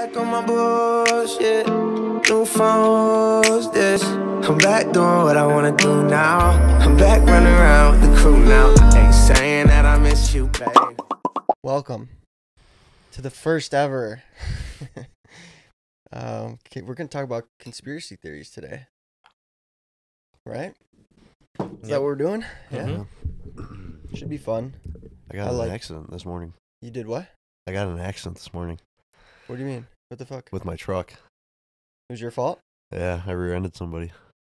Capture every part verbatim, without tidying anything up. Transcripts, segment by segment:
back on my bullshit. New phone, who's this? I'm back doing what I wanna do now. I'm back running around with the crew now. Ain't saying that I miss you, babe. Welcome to the first ever. um, okay, we're gonna talk about conspiracy theories today, right? Is Yep. that what we're doing? Yeah, Mhm. should be fun. I got I in like- an accident this morning. You did what? I got in an accident this morning What do you mean? What the fuck? with my truck. It was your fault? Yeah, I rear-ended somebody.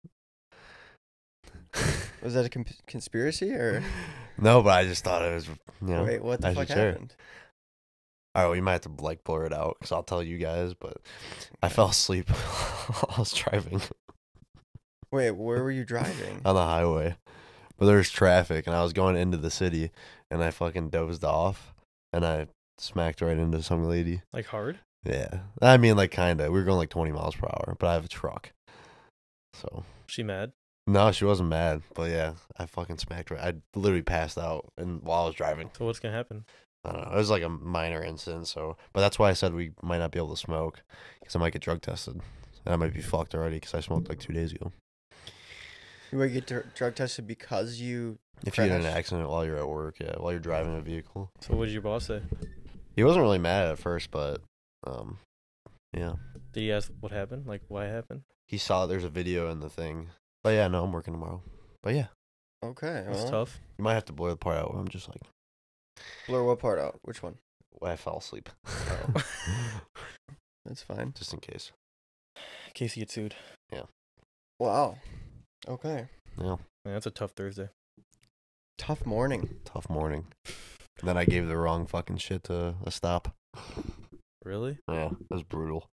Was that a con- conspiracy or? No, but I just thought it was, you know. Wait, what the I fuck should share. happened? All right, we might have to like blur it out because I'll tell you guys. But I fell asleep. I was driving Wait, where were you driving? on the highway, but there's traffic, and I was going into the city, and I fucking dozed off, and I smacked right into some lady. Like hard? Yeah, I mean, like kinda. We were going like twenty miles per hour, but I have a truck, so. She mad? No, she wasn't mad, but yeah, I fucking smacked her. I literally passed out, and while I was driving, So what's gonna happen? I don't know. It was like a minor incident, so. But that's why I said we might not be able to smoke, because I might get drug tested, and I might be fucked already, because I smoked like two days ago. You might get dr- drug tested because you. If you get in an Crashed? accident while you're at work, yeah, while you're driving a vehicle, So what did your boss say? he wasn't really mad at first, but, um, yeah, Did he ask what happened? Like why it happened? he saw there's a video in the thing. But yeah, no, I'm working tomorrow. But yeah, Okay, That's well, tough. you might have to blur the part out where I'm just like, blur what part out? Which one? well, I fell asleep. Oh. That's fine. Just in case. In case you get sued. Wow. Okay. Yeah. Man, that's a tough Thursday. Tough morning. Tough morning. And then I gave the wrong fucking shit to a stop. Really? Yeah, it was brutal.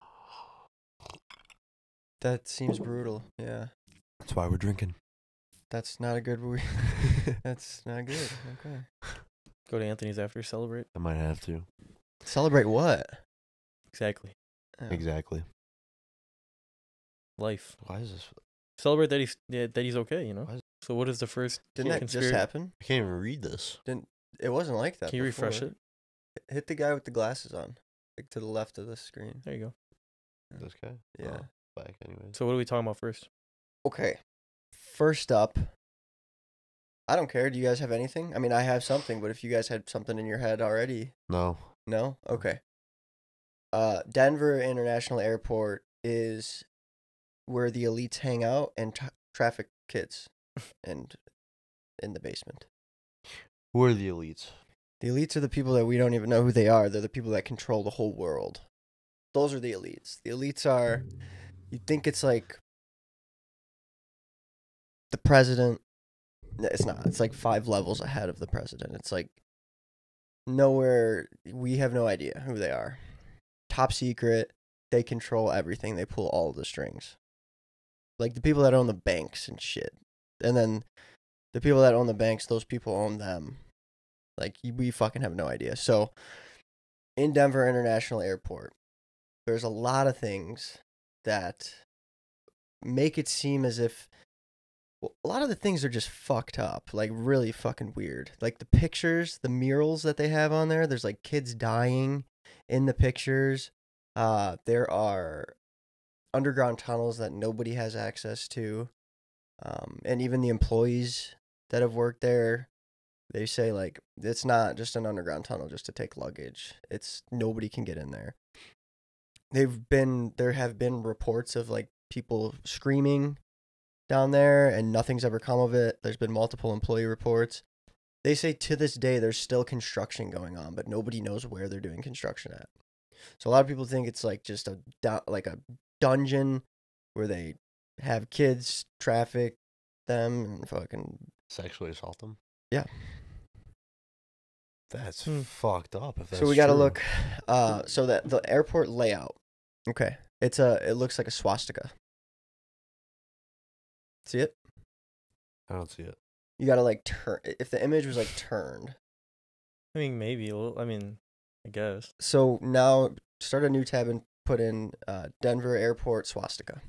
That seems brutal. Yeah. That's why we're drinking. That's not a good. Re- That's not good. Okay. Go to Anthony's after, celebrate. I might have to. Celebrate what? Exactly. Oh. Exactly. Life. Why is this? Celebrate that he's yeah, that he's okay, you know? Why is- So what is the first Didn't that just conspiracy- happen? I can't even read this. It wasn't like that. Can you refresh before. it? Hit the guy with the glasses on, like to the left of the screen. There you go. This guy? Yeah. Oh, back anyways. So what are we talking about first? Okay. First up, I don't care. Do you guys have anything? I mean, I have something, but if you guys had something in your head already, No. no? Okay. Uh, Denver International Airport is where the elites hang out and tra- traffic kids and in the basement. Who are the elites? The elites are the people that we don't even know who they are. They're the people that control the whole world. Those are the elites. The elites are, you think it's like the president. No, it's not. It's like five levels ahead of the president. It's like nowhere, we have no idea who they are. Top secret. They control everything. They pull all the strings. Like the people that own the banks and shit. And then the people that own the banks, those people own them. Like, we fucking have no idea. So, in Denver International Airport, there's a lot of things that make it seem as if, well, a lot of the things are just fucked up, like really fucking weird. Like the pictures, the murals that they have on there, there's like kids dying in the pictures. Uh, there are underground tunnels that nobody has access to. Um, and even the employees that have worked there, they say, like, it's not just an underground tunnel just to take luggage. It's nobody can get in there. They've been, there have been reports of, like, people screaming down there, and nothing's ever come of it. There's been multiple employee reports. They say to this day there's still construction going on, but nobody knows where they're doing construction at. So a lot of people think it's, like, just a, like, a dungeon where they have kids traffic them and fucking Sexually assault them? Yeah. That's Hmm. fucked up. If that's so we got to true. look. Uh, so that the airport layout. Okay, it's a. It looks like a swastika. See it? I don't see it. You got to like turn. If the image was like turned. I mean maybe a little I mean, I guess. So now start a new tab and put in uh, Denver Airport swastika.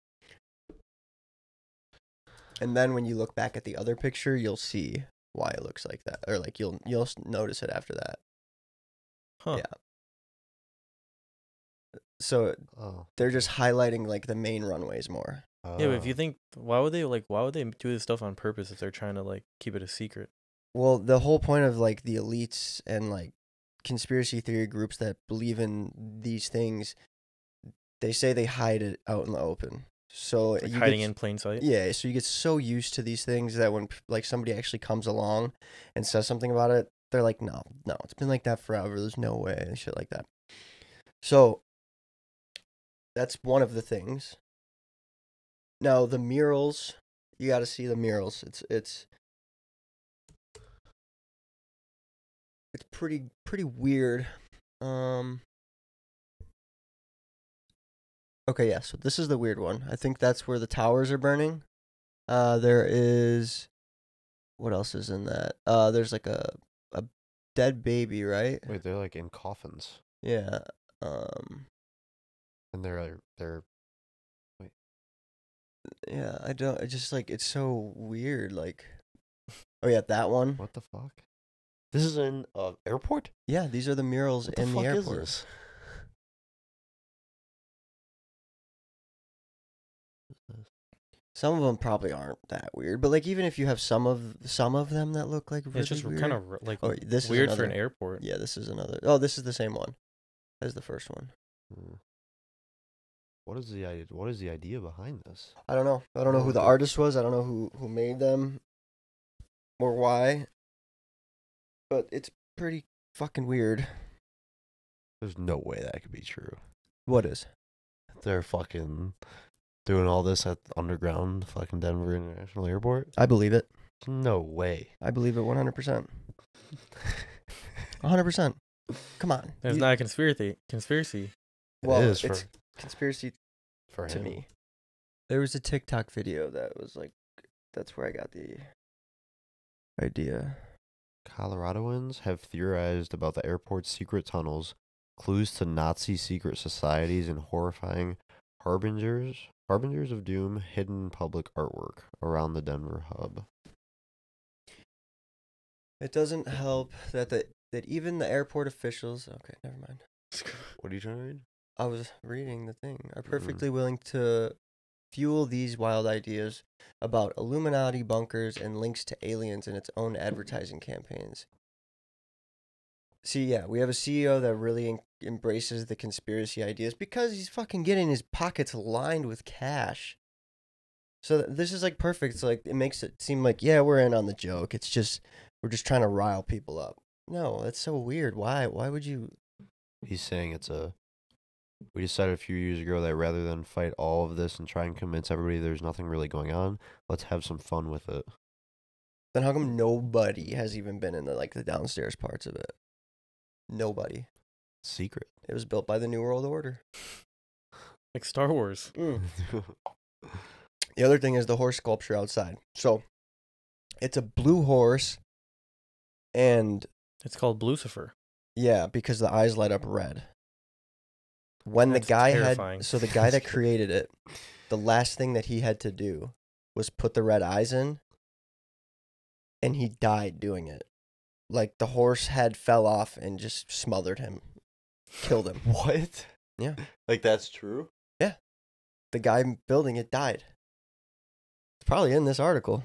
And then when you look back at the other picture, you'll see why it looks like that, or like you'll you'll notice it after that. Huh. Yeah. So Oh. they're just highlighting like the main runways more. Yeah, but if you Oh. think, why would they like? Why would they do this stuff on purpose if they're trying to like keep it a secret? Well, the whole point of like the elites and like conspiracy theory groups that believe in these things, they say they hide it out in the open. So Like you hiding get, in plain sight. yeah, so you get so used to these things that when like somebody actually comes along and says something about it, they're like, no, no, it's been like that forever. There's no way and shit like that. So that's one of the things. Now the murals, you got to see the murals. It's it's it's pretty pretty weird. Um. Okay, yeah. So this is the weird one. I think that's where the towers are burning. Uh, there is, what else is in that? Uh, there's like a a dead baby, right? Wait, they're like in coffins, Yeah. Um. and they're like, they're Yeah. I don't. It's just like it's so weird. Like, oh yeah, that one. what the fuck? This is in uh airport. Yeah, these are the murals What the in fuck the is airport. this? Some of them probably aren't that weird, but like even if you have some of some of them that look like really It's just weird. kind of like Oh, this is weird for an another- airport. Yeah, this is another. Oh, this is the same one as the first one. Hmm. What is the idea? What is the idea behind this? I don't know. I don't know who the Okay. artist was. I don't know who who made them or why. But it's pretty fucking weird. There's no way that could be true. What is? They're fucking doing all this at underground fucking Denver International Airport. I believe it. No way. I believe it one hundred percent. one hundred percent. Come on. It's You- not a conspiracy. Conspiracy. well, it is it's for conspiracy for to him. me. There was a TikTok video that was like, that's where I got the idea. Coloradoans have theorized about the airport's secret tunnels, clues to Nazi secret societies, and horrifying harbingers harbingers of doom hidden public artwork around the Denver hub. It doesn't help that the that even the airport officials. Okay, never mind. What are you trying to read? I was reading the thing. Are perfectly willing to fuel these wild ideas about Illuminati bunkers and links to aliens in its own advertising campaigns. See, yeah, we have a C E O that really en- embraces the conspiracy ideas because he's fucking getting his pockets lined with cash. So th- this is like perfect. It's like it makes it seem like, yeah, we're in on the joke. It's just we're just trying to rile people up. No, that's so weird. Why? Why would you? He's saying it's a. We decided a few years ago that rather than fight all of this and try and convince everybody there's nothing really going on, let's have some fun with it. Then how come nobody has even been in the like the downstairs parts of it? Nobody. Secret. It was built by the New World Order. Like Star Wars. Mm. The other thing is the horse sculpture outside. So it's a blue horse, and It's called Lucifer. yeah, because the eyes light up red. When That's the guy terrifying. had, so the guy that created it, the last thing that he had to do was put the red eyes in, and he died doing it. Like the horse head fell off and just smothered him, killed him. What? Yeah. Like that's true? The guy building it died. It's probably in this article.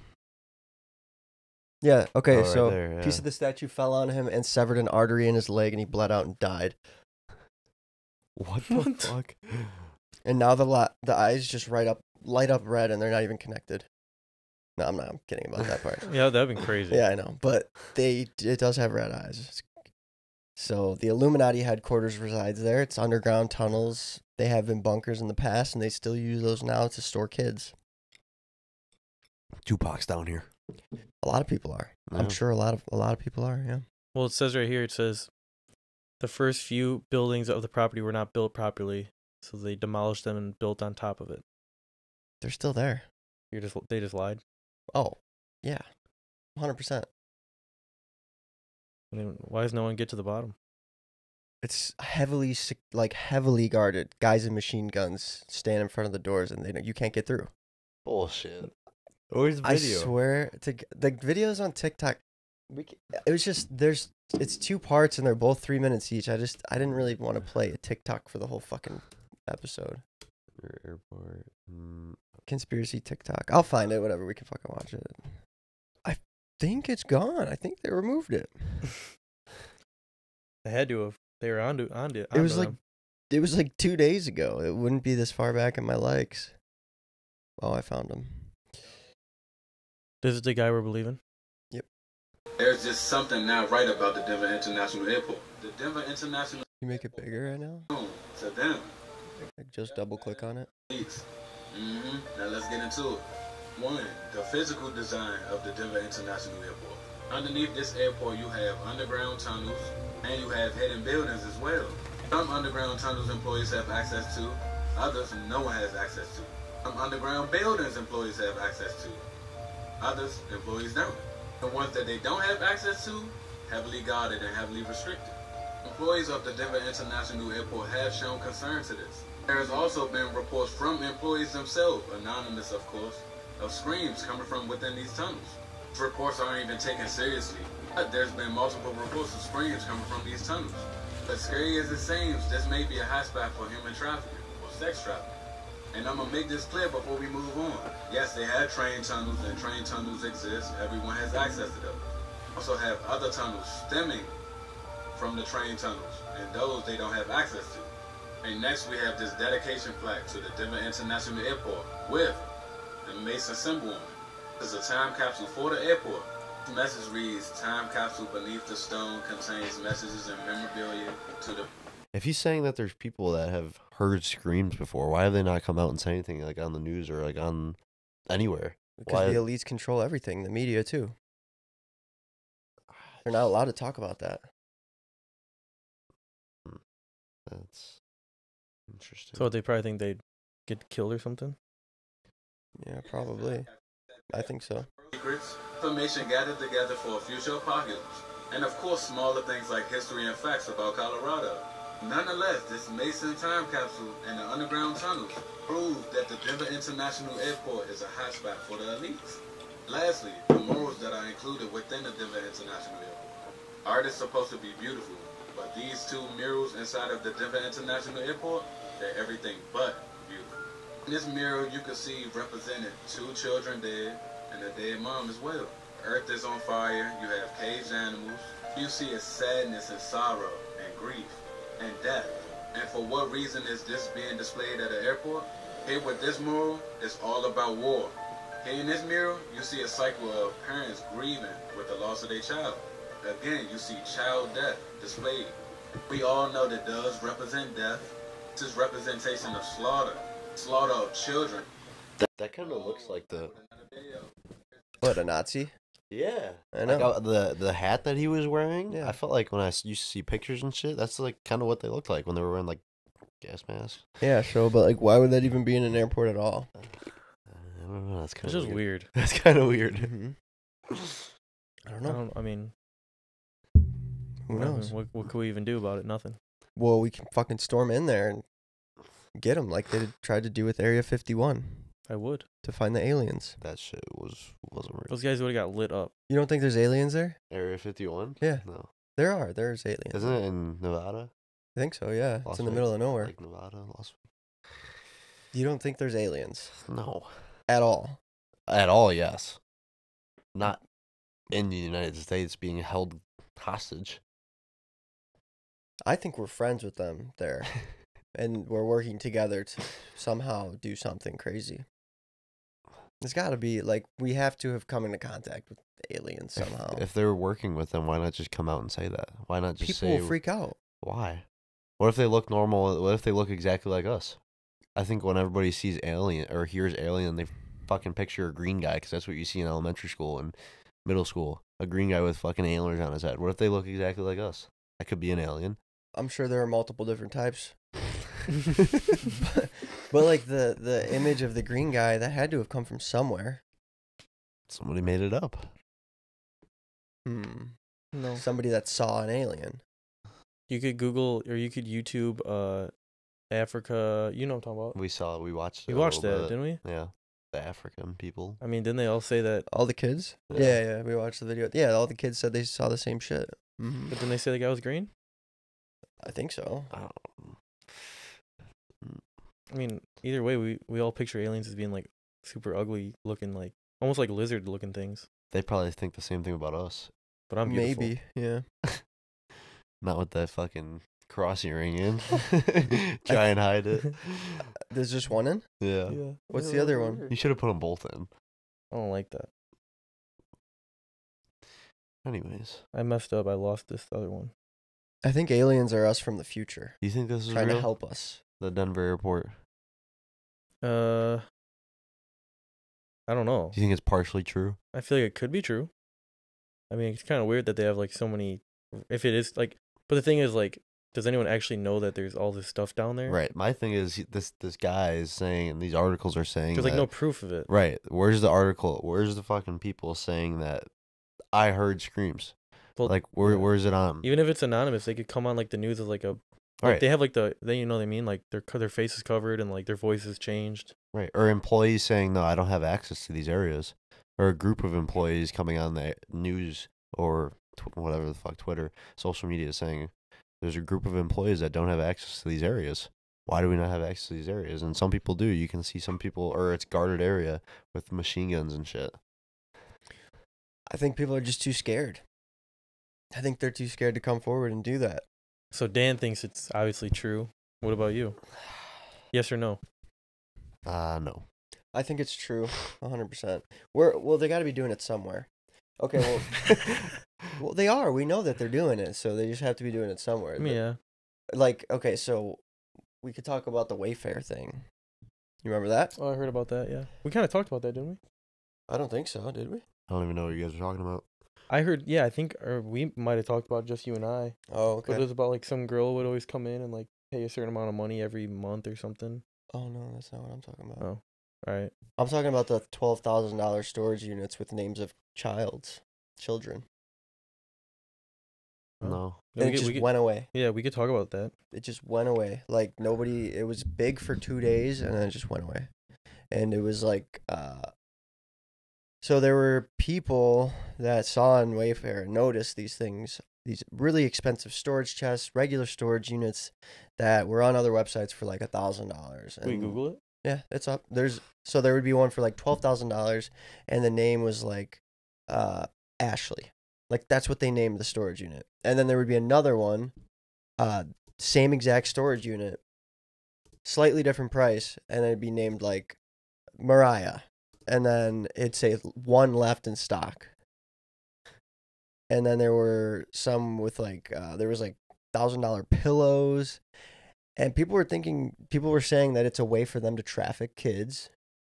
Yeah, okay, Oh, right so there, piece yeah. of the statue fell on him and severed an artery in his leg, and he bled out and died. What the What? fuck? And now the la- the eyes just light up light up red, and they're not even connected. No, I'm not. I'm kidding about that part. Yeah, that'd be crazy. Yeah, I know, but they it does have red eyes. It's- So the Illuminati headquarters resides there. It's underground tunnels. They have been bunkers in the past, and they still use those now to store kids. Tupac's down here. A lot of people are. I'm Yeah. sure a lot of a lot of people are. Yeah. Well, it says right here, it says the first few buildings of the property were not built properly, so they demolished them and built on top of it. They're still there. You're just they just lied. Oh, yeah, one hundred percent. I mean, why does no one get to the bottom? It's heavily sec- like heavily guarded. Guys in machine guns stand in front of the doors, and they don't, you can't get through. Bullshit. Where's the I video? swear to g- the videos on TikTok. We c- it was just there's it's two parts and they're both three minutes each. I just I didn't really want to play a TikTok for the whole fucking episode. Or airport. Mm, Conspiracy TikTok. I'll find it. Whatever. We can fucking watch it. I think it's gone. I think they removed it. They had to have. They were onto onto it. It was onto like them. it was like two days ago. It wouldn't be this far back in my likes. Oh, I found them. This is the guy we're believing. There's just something not right about the Denver International Airport. The Denver International You make it bigger right now. Airport, to them, Like just double click on it. Mm-hmm. Now let's get into it. One, the physical design of the Denver International Airport. Underneath this airport, you have underground tunnels, and you have hidden buildings as well. Some underground tunnels employees have access to, others no one has access to. Some underground buildings employees have access to, others employees don't. The ones that they don't have access to, heavily guarded and heavily restricted. Employees of the Denver International Airport have shown concern to this. There has also been reports from employees themselves, anonymous of course, of screams coming from within these tunnels. These reports aren't even taken seriously, but there's been multiple reports of screams coming from these tunnels. But scary as it seems, this may be a hotspot for human trafficking or sex trafficking. And I'm gonna make this clear before we move on. Yes, they have train tunnels, and train tunnels exist. Everyone has access to them. Also have other tunnels stemming from the train tunnels, and those they don't have access to. And next we have this dedication plaque to the Denver International Airport with the Mason symbol on it. This is a time capsule for the airport. The message reads, "Time capsule beneath the stone contains messages and memorabilia to the..." If he's saying that there's people that have heard screams before, why have they not come out and say anything like on the news or like on anywhere? Because Why- the elites control everything. The media too. They're not allowed to talk about that. That's interesting. So they probably think they'd get killed or something. Yeah, probably. I think so. Secrets, information gathered together for a future apocalypse, and of course smaller things like history and facts about Colorado. Nonetheless, this Mason time capsule and the underground tunnels prove that the Denver International Airport is a hotspot for the elites. Lastly, the morals that are included within the Denver International Airport. Art is supposed to be beautiful, but these two murals inside of the Denver International Airport, they're everything but beautiful. In this mural, you can see represented two children dead and a dead mom as well. Earth is on fire, you have caged animals. You see is sadness and sorrow and grief and death. And for what reason is this being displayed at an airport? Here with this mural, it's all about war. Here in this mural, you see a cycle of parents grieving with the loss of their child. Again, you see child death displayed. We all know that does represent death. This is representation of slaughter. Slaughter of children. that that kind of looks like the What, a Nazi? yeah. I Like, know. uh, the the hat that he was wearing. Yeah. I felt like when I s- used to see pictures and shit, that's like kind of what they looked like when they were wearing like gas masks. Yeah, sure, but like, why would that even be in an airport at all? I don't know. That's kind It's of just weird. That's kind of weird. Mm-hmm. I don't I know. don't. I mean, Who I mean, knows? what what could we even do about it? Nothing. Well, we can fucking storm in there and get them like they did- tried to do with Area fifty-one I would. to find the aliens. That shit was wasn't real. Those guys would have got lit up. You don't think there's aliens there? Area fifty-one? Yeah. No. There are. There's aliens. Isn't it in Nevada? I think so, yeah. Las it's in the Vegas? middle of nowhere. Like Nevada, Las You don't think there's aliens No. at all? At all, yes. Not in the United States being held hostage. I think we're friends with them there. And we're working together to somehow do something crazy. There's got to be, like, we have to have come into contact with aliens If- somehow. If, they're working with them, why not just come out and say that? Why not just People say will freak out. why? What if they look normal? What if they look exactly like us? I think when everybody sees alien or hears alien, they fucking picture a green guy because that's what you see in elementary school and middle school. A green guy with fucking antlers on his head. What if they look exactly like us? That could be an alien. I'm sure there are multiple different types. but, but, like, the, the image of the green guy, that had to have come from somewhere. Somebody made it up. Hmm. No. Somebody that saw an alien. You could Google or you could YouTube uh, Africa. You know what I'm talking about. We saw. We watched. We it a watched little that, bit. didn't we? Yeah, the African people. I mean, didn't they all say that? All the kids? Yeah. Yeah, yeah, we watched the video. Yeah, all the kids said they saw the same shit. Mm-hmm. But didn't they say the guy was green? I think so. I don't. I mean, either way, we we all picture aliens as being like super ugly looking, like almost like lizard looking things. They probably think the same thing about us. But I'm beautiful. Maybe, yeah. Not with that fucking cross earring in. Try and hide it. There's just one in? Yeah. Yeah. What's the other one? You should have put them both in. I don't like that. Anyways, I messed up. I lost this other one. I think aliens are us from the future, do you think this is trying real? to help us. The Denver airport. Uh, I don't know. Do you think it's partially true? I feel like it could be true. I mean, it's kind of weird that they have like so many. If it is like, but the thing is, like, does anyone actually know that there's all this stuff down there? Right. My thing is he- this this guy is saying, and these articles are saying There's like that- no proof of it. Right. Where's the article? Where's the fucking people saying that I heard screams? Well, Like where yeah. where's it on? Even if it's anonymous, they could come on like the news as like a. Like, Right. They have like the they you know what I mean, like their co- their face is covered and like their voice is changed. Right. Or employees saying, no, I don't have access to these areas. Or a group of employees coming on the news or tw- whatever the fuck, Twitter, social media saying, there's a group of employees that don't have access to these areas. Why do we not have access to these areas? And some people do. You can see some people, or it's guarded area with machine guns and shit. I think people are just too scared. I think they're too scared to come forward and do that. So Dan thinks it's obviously true. What about you? Yes or no? Uh, no. I think it's true, one hundred percent. We're, well, they got to be doing it somewhere. Okay, well, well, they are. We know that they're doing it, so they just have to be doing it somewhere. I mean, yeah. Like, okay, so we could talk about the Wayfair thing. You remember that? Oh, I heard about that. Yeah, we kind of talked about that, didn't we? I don't think so, did we? I don't even know what you guys are talking about. I heard. Yeah, I think or we might have talked about it, just you and I. Oh, But it okay. was about like some girl would always come in and like pay a certain amount of money every month or something. Oh, no, that's not what I'm talking about. Oh, all right. I'm talking about the twelve thousand dollars storage units with names of childs, children. Oh. No. Yeah, And we it could- just we could- went away. yeah, we could talk about that. It just went away. Like, nobody, it was big for two days, and then it just went away. And it was like, uh, so there were people that saw on Wayfair and noticed these things, these really expensive storage chests, regular storage units that were on other websites for like a thousand dollars. We Google it. Yeah, it's up. There's so there would be one for like twelve thousand dollars, and the name was like, uh, Ashley. Like that's what they named the storage unit. And then there would be another one, uh, same exact storage unit, slightly different price, and it'd be named like Mariah, and then it'd say one left in stock. And then there were some with like uh, there was like thousand dollar pillows. And people were thinking, people were saying that it's a way for them to traffic kids.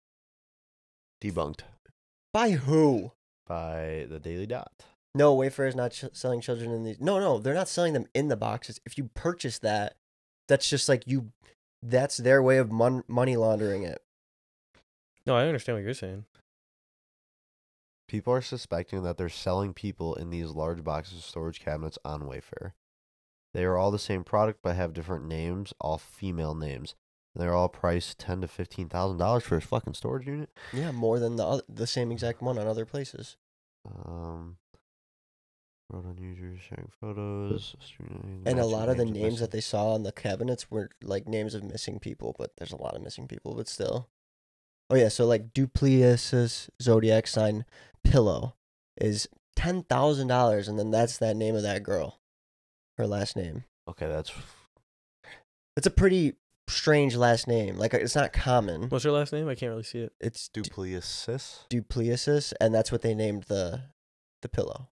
Debunked By who? by the Daily Dot. No, Wayfair is not ch- selling children in these. No, no, they're not selling them in the boxes. If you purchase that, that's just like you, that's their way of mon- money laundering it. No, I understand what you're saying. People are suspecting that they're selling people in these large boxes of storage cabinets on Wayfair. They are all the same product but have different names, all female names. And they're all priced ten to fifteen thousand dollars for a fucking storage unit. Yeah, more than the other, the same exact one on other places. Um, wrote on users sharing photos, And a lot of the names that they saw on the cabinets were like names of missing people, but there's a lot of missing people, but still. Oh yeah, so like Duplius zodiac sign pillow is ten thousand dollars, and then that's that name of that girl, her last name. Okay, that's It's a pretty strange last name. Like it's not common. What's her last name? I can't really see it. It's Du- Duplius. Duplius, and that's what they named the the pillow.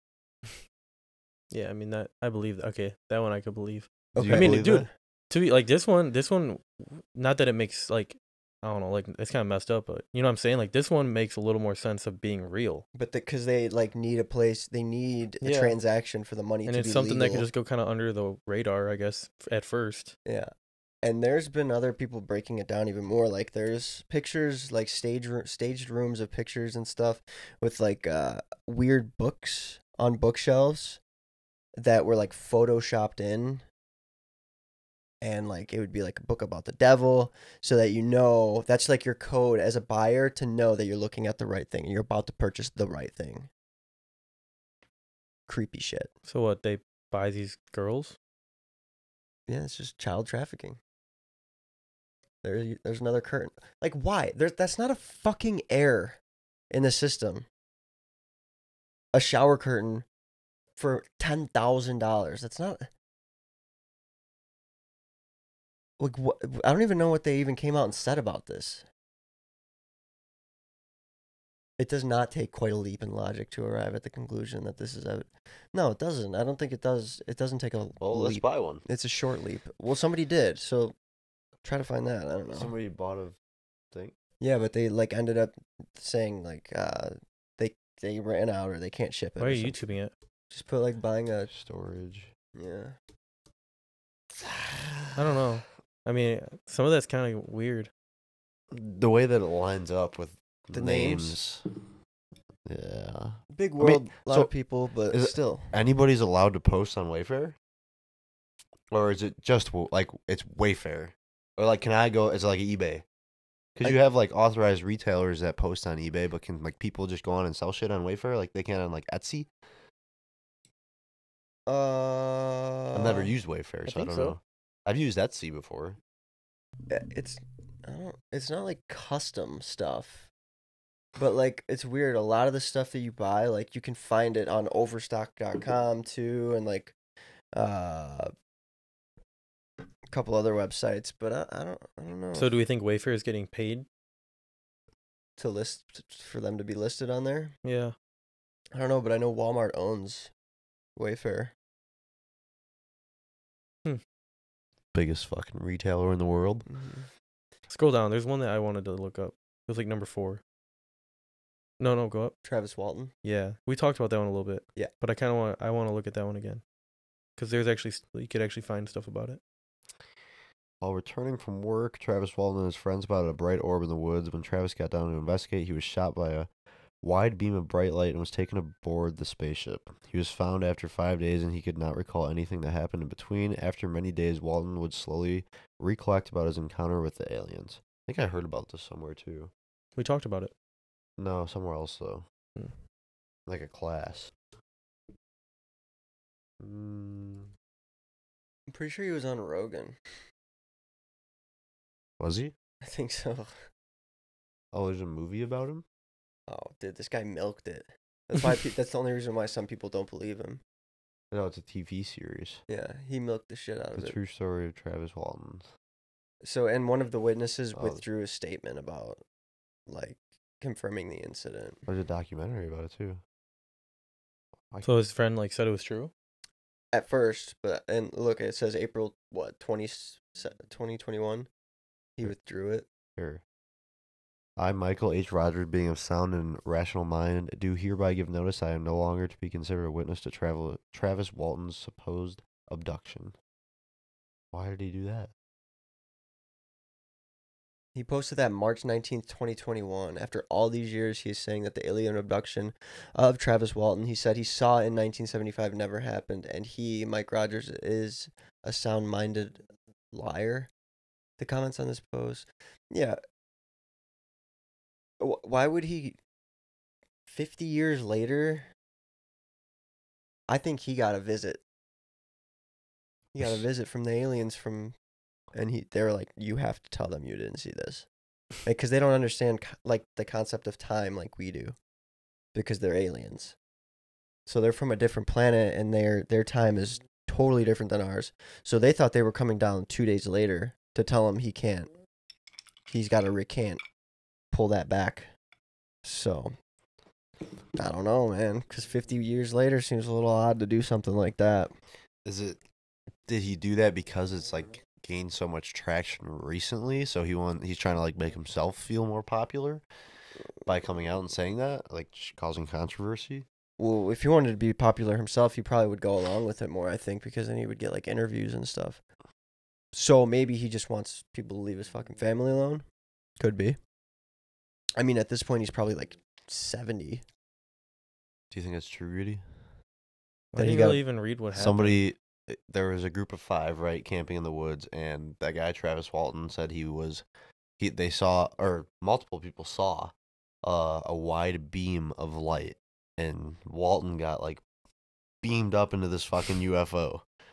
Yeah, I mean that. I believe. Okay, that one I could believe. Do you Okay. I mean, believe dude, that? To be like this one, this one, not that it makes like, I don't know, like it's kind of messed up, but you know what I'm saying? Like this one makes a little more sense of being real, But because they like need a place, they need a Yeah. transaction for the money and to it's be something that legal. could just go kind of under the radar, I guess, f- at first. Yeah. And there's been other people breaking it down even more. Like there's pictures, like stage ro- staged rooms of pictures and stuff with like uh, weird books on bookshelves that were like photoshopped in. And like it would be like a book about the devil, so that you know that's like your code as a buyer to know that you're looking at the right thing and you're about to purchase the right thing. Creepy shit. So what? They buy these girls? Yeah, it's just child trafficking. There, there's another curtain. Like, why? There, that's not a fucking air in the system. A shower curtain for ten thousand dollars. That's not. Like, what? I don't even know what they even came out and said about this. It does not take quite a leap in logic to arrive at the conclusion that this is a. No, it doesn't. I don't think it does. It doesn't take a Well, let's leap. buy one. It's a short leap. Well, somebody did. So try to find that. I don't know. Somebody bought a thing. Yeah, but they like ended up saying like uh they they ran out or they can't ship it. Why or are you something. YouTubing it? Just put like buying a Storage. yeah. I don't know. I mean, some of that's kind of weird. The way that it lines up with The names. Yeah. Big I mean, world, a lot so of people, but is it- still. Anybody's allowed to post on Wayfair? Or is it just w- like it's Wayfair? Or like, can I go? Is it like eBay? Because I- you have like authorized retailers that post on eBay, but can like people just go on and sell shit on Wayfair like they can on like Etsy? Uh, I've never used Wayfair, I so I think don't so. know. I've used Etsy before. It's I don't. It's not like custom stuff, but like it's weird. A lot of the stuff that you buy, like you can find it on Overstock dot com too, and like uh, a couple other websites. But I, I don't. I don't know. So do we think Wayfair is getting paid? to list for them to be listed on there? Yeah. I don't know, but I know Walmart owns Wayfair. Biggest fucking retailer in the world. Scroll down. There's one that I wanted to look up. It was like number four. No, no, go up. Travis Walton. Yeah, we talked about that one a little bit. Yeah. But I kind of want. I want to look at that one again. Because there's actually s- you could actually find stuff about it. While returning from work, Travis Walton and his friends spotted a bright orb in the woods. When Travis got down to investigate, he was shot by a wide beam of bright light and was taken aboard the spaceship. He was found after five days and he could not recall anything that happened in between. After many days, Walton would slowly recollect about his encounter with the aliens. I think I heard about this somewhere too. We talked about it. No, somewhere else though. Hmm. Like a class. Mm, I'm pretty sure he was on Rogan. was he? I think so. Oh, there's a movie about him? Oh, dude, this guy milked it. That's why. pe- that's the only reason why some people don't believe him. No, it's a T V series. Yeah, he milked the shit out of The it. true story of Travis Walton. So, and one of the witnesses Oh. withdrew a statement about, like, confirming the incident. There's a documentary about it too. So his friend like said it was true. At first, but and look, it says April what twenty twenty twenty-one. He Sure. withdrew it. Here. I, Michael H. Rogers, being of sound and rational mind, do hereby give notice I am no longer to be considered a witness to travel, Travis Walton's supposed abduction. Why did he do that? He posted that March nineteenth, twenty twenty-one. After all these years, he is saying that the alien abduction of Travis Walton, he said he saw in nineteen seventy-five, never happened. And he, Mike Rogers, is a sound-minded liar. The comments on this post. Yeah. Wh- Why would he, fifty years later, I think he got a visit. He got a visit from the aliens from... And he, they were like, you have to tell them you didn't see this. Because they don't understand, co- like, the concept of time like we do. Because they're aliens. So they're from a different planet, and their their time is totally different than ours. So they thought they were coming down two days later to tell him he can't. He's got to recant, pull that back. So, I don't know, man. Because fifty years later seems a little odd to do something like that. Is it? Did he do that because it's like gained so much traction recently? So he want he's trying to like make himself feel more popular by coming out and saying that, like sh- causing controversy. Well, if he wanted to be popular himself, he probably would go along with it more, I think, because then he would get, like, interviews and stuff. So maybe he just wants people to leave his fucking family alone. Could be. I mean, at this point, he's probably, like, seventy. Do you think that's true, Rudy? I Then he didn't got- really even read what happened. Somebody, there was a group of five, right, camping in the woods, and that guy Travis Walton said he was, he they saw, or multiple people saw, uh, a wide beam of light, and Walton got like beamed up into this fucking U F O,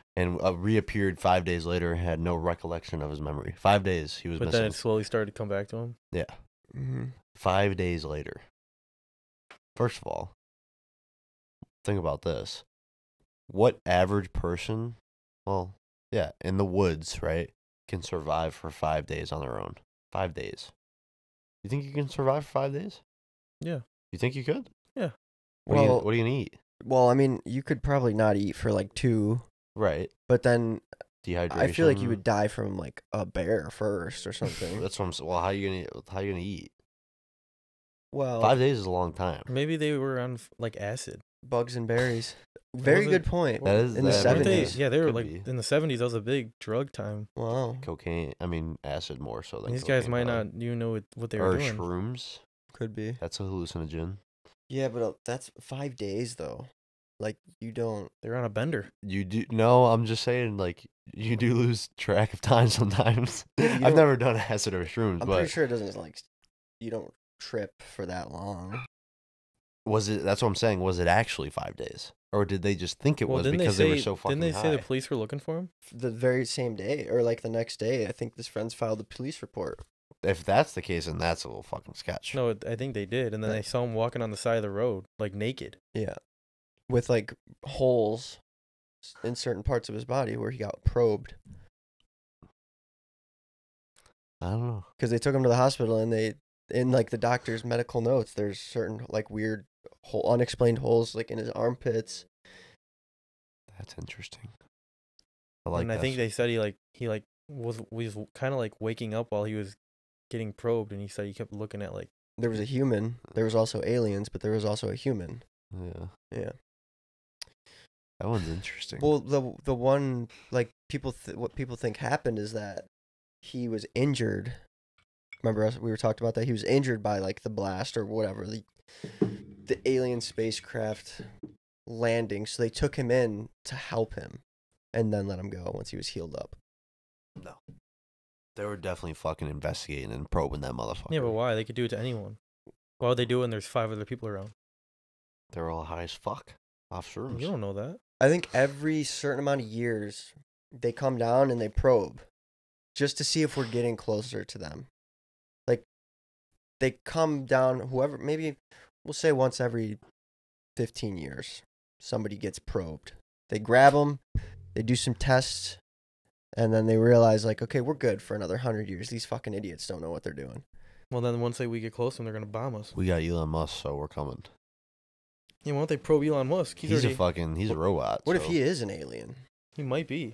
and uh, reappeared five days later and had no recollection of his memory. Five days he was But missing. then it slowly started to come back to him. Yeah. Mm-hmm. Five days later. First of all, think about this. What average person, well, yeah, in the woods, right, can survive for five days on their own? Five days. You think you can survive for five days? Yeah. You think you could? Yeah. What, are, you, Well- gonna- what are you going to eat? Well, I mean, you could probably not eat for like two, Right. but then Dehydration. I feel like you would die from like a bear first or something. That's what I'm saying. Well, how you gonna how you gonna eat? Well, Five days is a long time. Maybe they were on f- like acid. bugs and berries. Very was good it? point. That is in the that Weren't they- seventies. yeah, they were Could like be. in the seventies. That was a big drug time. Wow, Cocaine. I mean, acid more so than These guys cocaine, might probably. not even know what, what they were Or doing. shrooms. could be. That's a hallucinogen. Yeah, but uh, that's five days though. Like you don't. They're on a bender. You do no. I'm just saying, like you do lose track of time sometimes. Yeah, you I've don't- never done acid or shrooms, I'm but pretty sure it doesn't like. You don't trip for that long. was it? That's what I'm saying. Was it actually five days, or did they just think it Well, was didn't because they they, say? were so fucking didn't they say the high? police were looking for him? The very same day, or like the next day, I think his friends filed a police report. If that's the case, then that's a little fucking sketch. No, I think they did, and then That- they saw him walking on the side of the road, like naked. Yeah, with like holes s- in certain parts of his body where he got probed I don't know. because they took him to the hospital and they, in like the doctor's medical notes, there's certain like weird, hole, unexplained holes like in his armpits. That's interesting. I like and I that. think they said he like he like was was kind of like waking up while he was getting probed, and he said he kept looking at like There was a human. There was also aliens, but there was also a human. Yeah, Yeah. that one's interesting. Well, the the one like people th- what people think happened is that he was injured. Remember us? We were talking about that. He was injured by like the blast or whatever the the alien spacecraft landing. So they took him in to help him, and then let him go once he was healed up. no, they were definitely fucking investigating and probing that motherfucker. yeah, but why? They could do it to anyone. Why would they do it when there's five other people around? They were all high as fuck off shrooms. You don't know that. I think every certain amount of years they come down and they probe just to see if we're getting closer to them. Like they come down, whoever, maybe we'll say once every fifteen years, somebody gets probed. They grab them, they do some tests, and then they realize, like, okay, we're good for another hundred years. These fucking idiots don't know what they're doing. Well, then once they we get close to them, they're gonna bomb us. We got Elon Musk, so we're coming. Yeah, why don't they probe Elon Musk? He's, He's, already, a fucking. He's a robot. What if so- he is an alien? he might be.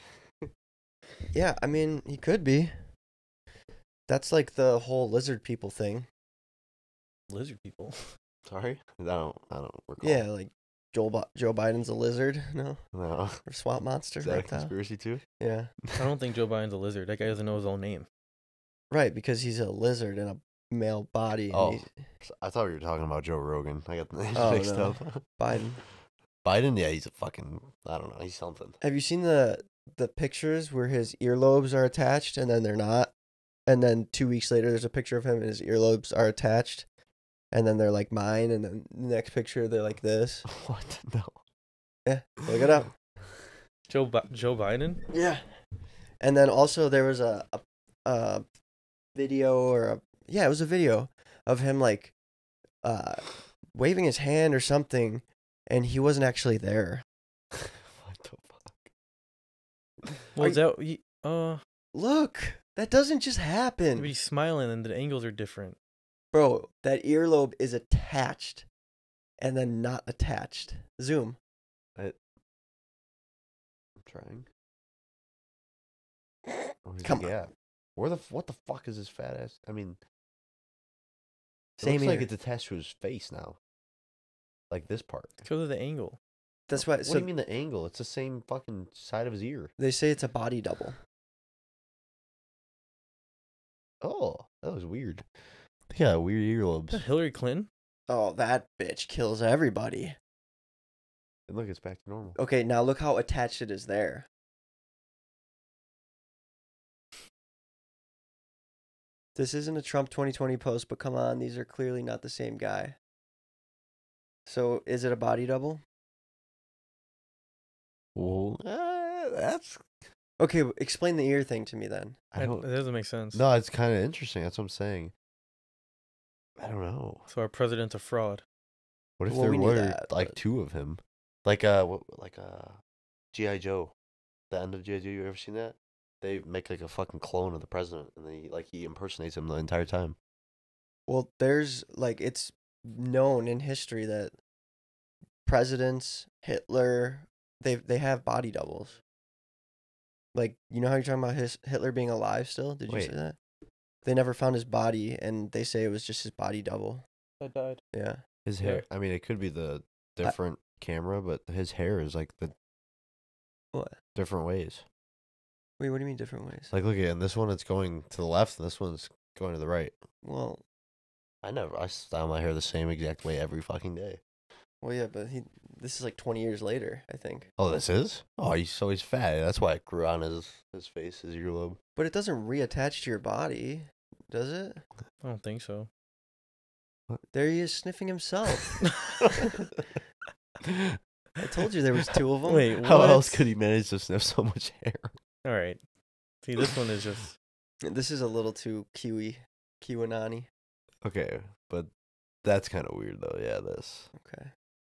Yeah, I mean, he could be. That's like the whole lizard people thing. Lizard people. Sorry, I don't. I don't recall. Yeah, like Joe, Bi- Joe Biden's a lizard, no? No. Or swamp monster, Is that a reptile. conspiracy too? Yeah. I don't think Joe Biden's a lizard. That guy doesn't know his own name. Right, because he's a lizard in a male body. And Oh. he's- I thought you were talking about Joe Rogan. I got the names Oh, mixed no. up. Biden. Biden, yeah, he's a fucking. I don't know. He's something. Have you seen the the pictures where his earlobes are attached and then they're not? And then two weeks later, there's a picture of him and his earlobes are attached. And then they're like mine. And then the next picture, they're like this. What? No. Yeah, look it up. Joe Bi- Joe Biden. Yeah. And then also there was a, a, a video or a, yeah, it was a video of him like uh, waving his hand or something. And he wasn't actually there. What the fuck? Well, Are is that he, uh? Look, that doesn't just But happen. he's smiling, and the angles are different. Bro, that earlobe is attached and then not attached. Zoom. I'm trying. Where's Come the on. gap? Where the f- what the fuck is his fat ass? I mean, it Same looks like ear. it's attached to his face now. Like this part. Because of the angle. That's why. What So do you mean the angle? It's the same fucking side of his ear. they say it's a body double. Oh, that was weird. Yeah, weird Is earlobes. that Hillary Clinton? Oh, that bitch kills everybody. And look, it's back to normal. Okay, now look how attached it is there. This isn't a Trump twenty twenty post, but come on, these are clearly not the same guy. So, is it a body double? Well, uh, Uh, that's Okay, w- explain the ear thing to me then. I That- don't. That doesn't make sense. No, it's kind of interesting. That's what I'm saying. I don't know. So our president's a fraud. What if Well, there we knew were that, like but- two of him, like uh, what, like uh, G I Joe, the end of G I Joe. You ever seen that? They make like a fucking clone of the president, and they like he impersonates him the entire time. Well, there's like it's known in history that presidents, Hitler, they they have body doubles. Like, you know how you're talking about his Hitler being alive still? Did you Wait. say that? They never found his body, and they say it was just his body double. That died. Yeah. His Yeah. hair. I mean, it could be the different camera, but his hair is like the What? different ways. Wait, what do you mean different ways? Like, look at in this one, it's going to the left, and this one's going to the right. Well, I never. I style my hair the same exact way every fucking day. well, yeah, but he. This is like twenty years later, I think. Oh, this is? Oh, he's so he's fat. That's why it grew on his his face, his earlobe. But it doesn't reattach to your body, does it? I don't think so. There he is sniffing himself. I told you there was two of them. Wait, How what? else could he manage to sniff so much hair? All right. See, this one is just. This is a little too Kiwi, Kiwanani. Okay, but that's kind of weird though. Yeah, this. Okay.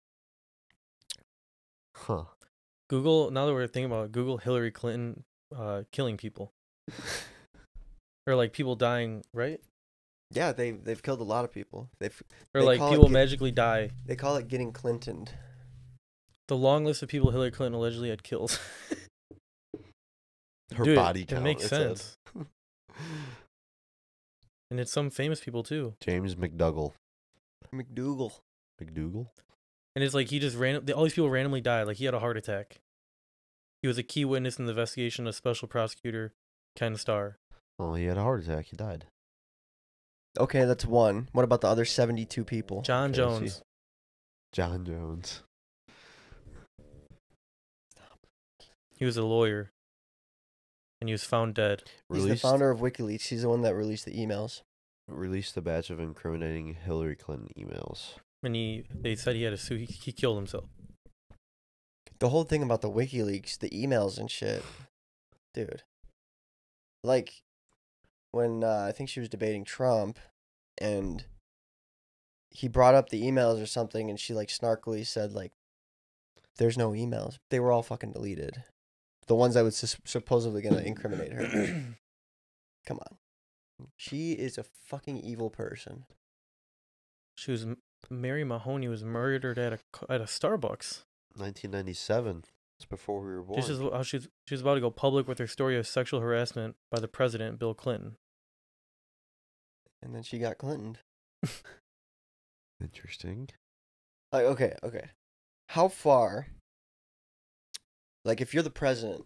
Huh. Google, now that we're thinking about it, Google Hillary Clinton uh, killing people. Or like people dying, right? Yeah, they they've killed a lot of people. They've Or They like call it people get- magically die. they call it getting Clintoned. The long list of people Hillary Clinton allegedly had killed. Her Dude, body it count. makes said. sense. And it's some famous people too. James McDougall. McDougal. McDougal? And it's like he just ran. All these people randomly died. Like he had a heart attack. He was a key witness in the investigation of Special Prosecutor Ken Starr. Oh, he had a heart attack. He died. Okay, that's one. What about the other seventy-two people? John Okay, let's see. Jones. John Jones. He was a lawyer. And he was found dead. He's Released, the founder of WikiLeaks. He's the one that released the emails. released a batch of incriminating Hillary Clinton emails. And he, they said he had a sue. He, he killed himself. The whole thing about the WikiLeaks, the emails and shit, dude. Like, when uh, I think she was debating Trump, and he brought up the emails or something, and she like snarkily said like, "There's no emails. They were all fucking deleted. The ones that was sus- supposedly gonna incriminate her." Come on, she is a fucking evil person. She was Mary Mahoney was murdered at a co- at a Starbucks. nineteen ninety-seven. It's before we were born. This is how she was, she was about to go public with her story of sexual harassment by the president, Bill Clinton. And then she got Clintoned. Interesting. Like, okay, okay. How far, like, if you're the president,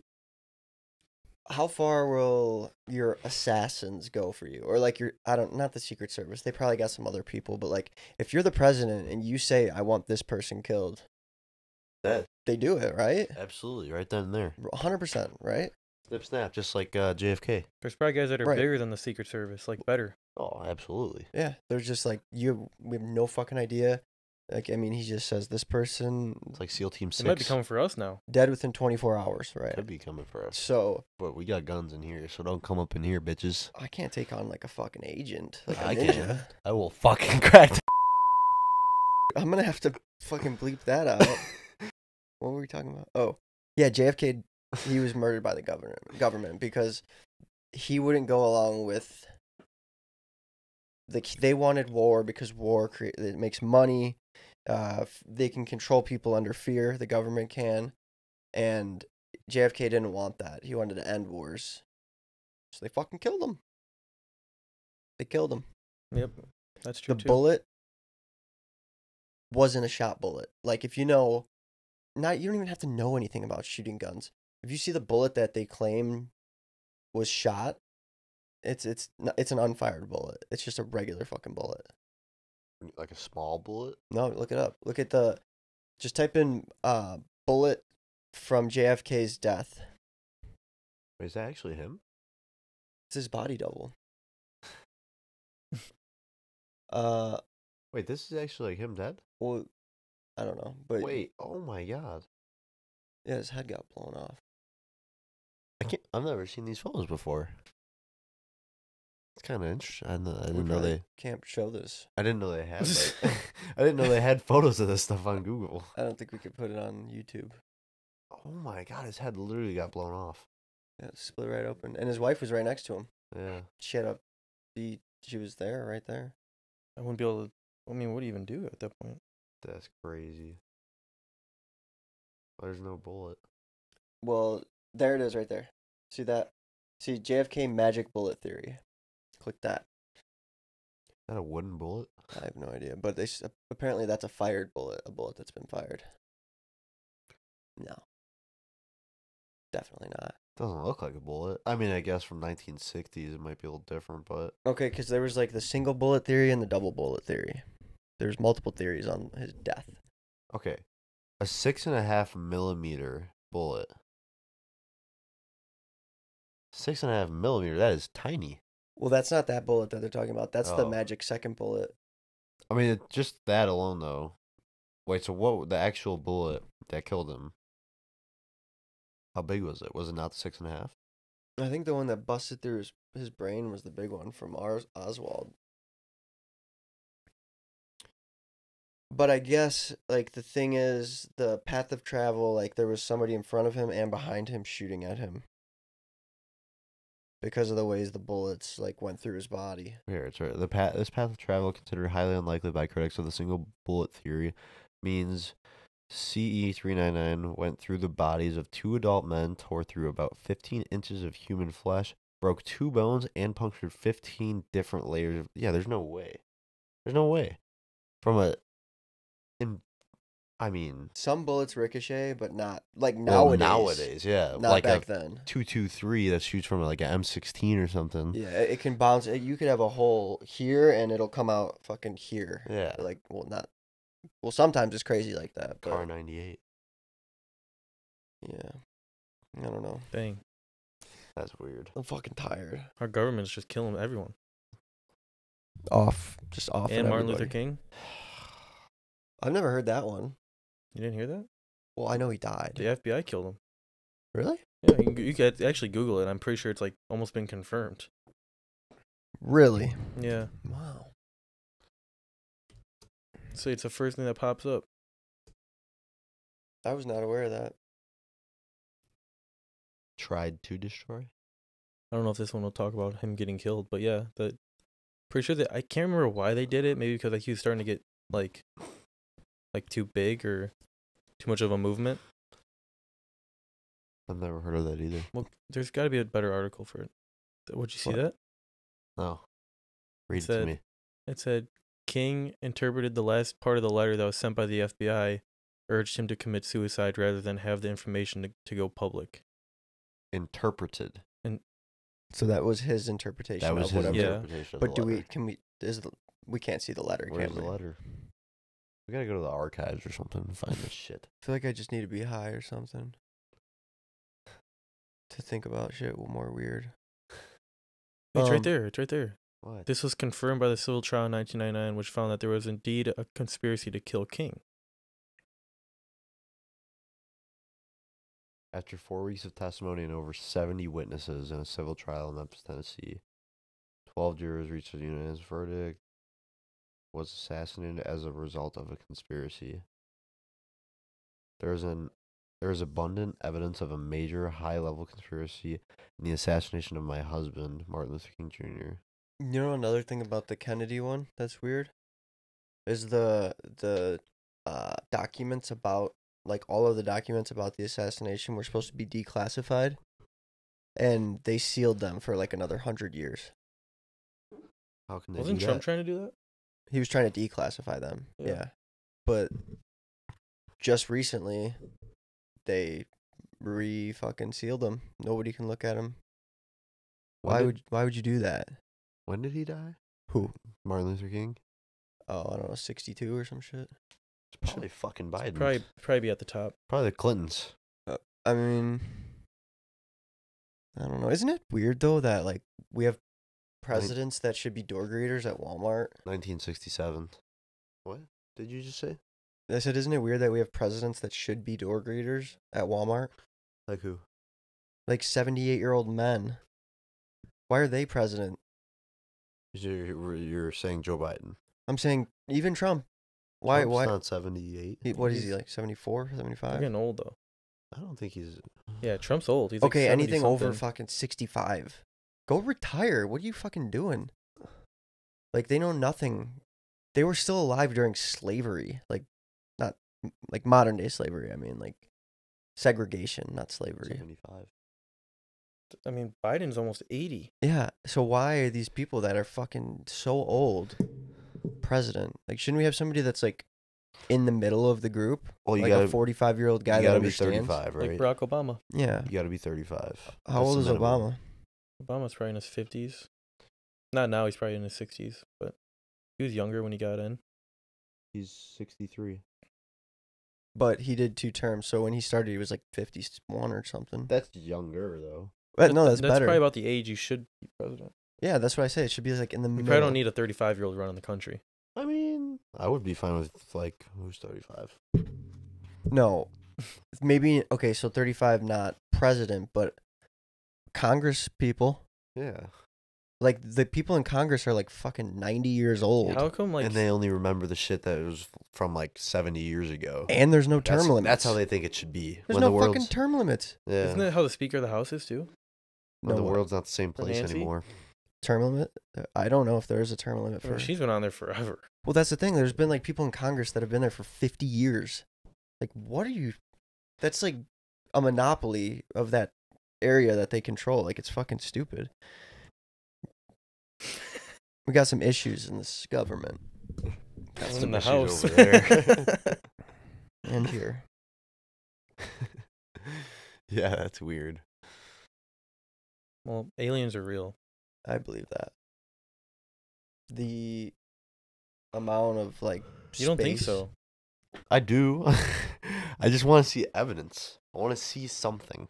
how far will your assassins go for you? Or, like, your, I don't, not the Secret Service. They probably got some other people. But, like, if you're the president and you say, I want this person killed, That they do it, right? absolutely right then and there. one hundred percent, right? Snip snap, just like uh, J F K. There's probably guys that are Right. bigger than the Secret Service, like better. Oh, absolutely. Yeah. They're just like, you, we have no fucking idea. Like, I mean, he just says, this person It's like SEAL Team It Six. might be coming for us now. dead within twenty-four hours, right? Could be coming for us. So, But we got guns in here, so don't come up in here, bitches. I can't take on, like, a fucking agent. Like a I ninja. can. I will fucking crack. I'm gonna have to fucking bleep that out. What were we talking about? Oh, yeah, J F K. He was murdered by the government government because he wouldn't go along with. Like, they wanted war because war cre- it makes money. Uh, f- they can control people under fear. The government can, and J F K didn't want that. He wanted to end wars, so they fucking killed him. They killed him. Yep, that's true The too. bullet wasn't a shot bullet. Like, if you know, not you don't even have to know anything about shooting guns. If you see the bullet that they claim was shot, it's it's not, it's an unfired bullet. It's just a regular fucking bullet. Like a small bullet. No, look it up. Look at the, just type in uh bullet from J F K's death. Wait, is that actually him? It's his body double. uh, Wait, this is actually like him dead? well, I don't know, but Wait, oh my god. yeah, his head got blown off. I can't. I've never seen these photos before. It's kind of interesting. I, didn't- I We didn't know probably they. can't show this. I didn't know they had. Like, I didn't know they had photos of this stuff on Google. I don't think we could put it on YouTube. Oh my god, his head literally got blown off. Yeah, it split right open. And his wife was right next to him. Yeah. She had a, the, she was there, right there. I wouldn't be able to. I mean, what do you even do at that point? That's crazy. There's no bullet. Well, there it is right there. See that? See, J F K magic bullet theory. Click that. Is that a wooden bullet? I have no idea. But they s- apparently that's a fired bullet, a bullet that's been fired. No. Definitely not. Doesn't look like a bullet. I mean, I guess from nineteen sixties it might be a little different, but Okay, because there was like the single bullet theory and the double bullet theory. There's multiple theories on his death. okay. A six and a half millimeter bullet. Six and a half millimeter. That is tiny. Well, that's not that bullet that they're talking about. That's the Oh. magic second bullet. I mean, it, just that alone, though. Wait, so what? The actual bullet that killed him? How big was it? Was it not the six and a half? I think the one that busted through his, his brain was the big one from Ars- Oswald. But I guess, like, the thing is, the path of travel, like, there was somebody in front of him and behind him shooting at him. Because of the ways the bullets, like, went through his body. Here, it's right. The path, this path of travel, considered highly unlikely by critics of the single bullet theory, means C E three ninety-nine went through the bodies of two adult men, tore through about fifteen inches of human flesh, broke two bones, and punctured fifteen different layers of. Yeah, there's no way. There's no way. From a. In, I mean. Some bullets ricochet, but not, like, well, nowadays. nowadays, yeah. Not like back a then. two two three that shoots from like an M sixteen or something. Yeah, it it can bounce. it- You could have a hole here, and it'll come out fucking here. Yeah. Like, well, not. Well, sometimes it's crazy like that. But Car ninety-eight. yeah, I don't know. Dang. That's weird. I'm fucking tired. Our government's just killing everyone. Off, just off. And at Martin Luther everybody. King. I've never heard that one. You didn't hear that? Well, I know he died. The F B I killed him. Really? Yeah, you can, you can actually Google it. I'm pretty sure it's like almost been confirmed. Really? Yeah. Wow. So it's the first thing that pops up. I was not aware of that. Tried to destroy. I don't know if this one will talk about him getting killed, but yeah, the pretty sure that I can't remember why they did it. Maybe because like he was starting to get like like too big or too much of a movement. I've never heard of that either. Well, there's got to be a better article for it. Would you see What? that? No. Read it said- to me. It said King interpreted the last part of the letter that was sent by the F B I, urged him to commit suicide rather than have the information to, to go public. Interpreted. So that was his interpretation. That was of his whatever. Yeah. interpretation. Of But the do we? letter. Can we? Is the, we can't see the letter, Where's can the we? letter? We gotta go to the archives or something and find this shit. I feel like I just need to be high or something to think about shit more weird. It's Um, right there. It's right there. What? This was confirmed by the civil trial in nineteen ninety-nine, which found that there was indeed a conspiracy to kill King. After four weeks of testimony and over seventy witnesses in a civil trial in Memphis, Tennessee, twelve jurors reached a unanimous verdict. Was assassinated as a result of a conspiracy. There is an there is abundant evidence of a major high-level conspiracy in the assassination of my husband, Martin Luther King Junior You know another thing about the Kennedy one that's weird is the the uh, documents about like all of the documents about the assassination were supposed to be declassified, and they sealed them for like another hundred years. How can they Wasn't do Trump that? trying to do that? He was trying to declassify them. Yeah. Yeah. But just recently they re fucking sealed them. Nobody can look at them. When Why did- would why would you do that? When did he die? Who? Martin Luther King? Oh, I don't know, sixty-two or some shit. It's probably fucking Biden. Probably, probably be at the top. Probably the Clintons. I mean, I don't know. Isn't it weird though that like we have presidents that should be door greeters at Walmart? nineteen sixty-seven. What did you just say? I said, isn't it weird that we have presidents that should be door greeters at Walmart? Like who? like seventy-eight year old men. Why are they president? You're, you're saying Joe Biden. I'm saying even Trump. Why? Trump's why? not seventy-eight. He, what is he He's- like? seventy-four, They're seventy-five? getting old though. I don't think he's. Yeah, Trump's old. He's like Okay, anything over seventy-something. fucking sixty-five. Go retire. What are you fucking doing? Like, they know nothing. They were still alive during slavery. Like, not like modern day slavery. I mean, like segregation, not slavery. seventy-five. I mean, Biden's almost eighty. Yeah. So why are these people that are fucking so old president? Like, shouldn't we have somebody that's like in the middle of the group? Well, you like gotta a forty-five year old guy you that gotta be understands? thirty-five, right? Like Barack Obama. Yeah. You gotta be thirty-five. How That's old the is minimum. Obama? Obama's probably in his fifties. Not now. He's probably in his sixties, but he was younger when he got in. He's sixty-three. But he did two terms. So when he started, he was like fifty-one or something. That's younger though. But no, that's, that's better. probably about the age you should be president. Yeah, that's what I say. It should be like in the You middle. probably don't need a thirty-five year old running the country. I mean, I would be fine with like who's thirty-five. No, maybe okay. So thirty-five, not president, but Congress people. Yeah. Like the people in Congress are like fucking ninety years old, How come like and they only remember the shit that was from like seventy years ago. and there's no term that's, limits. That's how they think it should be. There's when no the fucking world's, term limits. yeah. isn't that how the Speaker of the House is too? when No the way. world's not the same For place Nancy? anymore. Term limit? I don't know if there is a term limit I for. mean, she's been on there forever. Well, that's the thing. There's been like people in Congress that have been there for fifty years. Like, what are you? That's like a monopoly of that area that they control. Like, it's fucking stupid. We got some issues in this government Got in some the issues house. over there. and here. Yeah, that's weird. Well, aliens are real. I believe that. The amount of like You don't think space- so? I do. I just want to see evidence. I want to see something.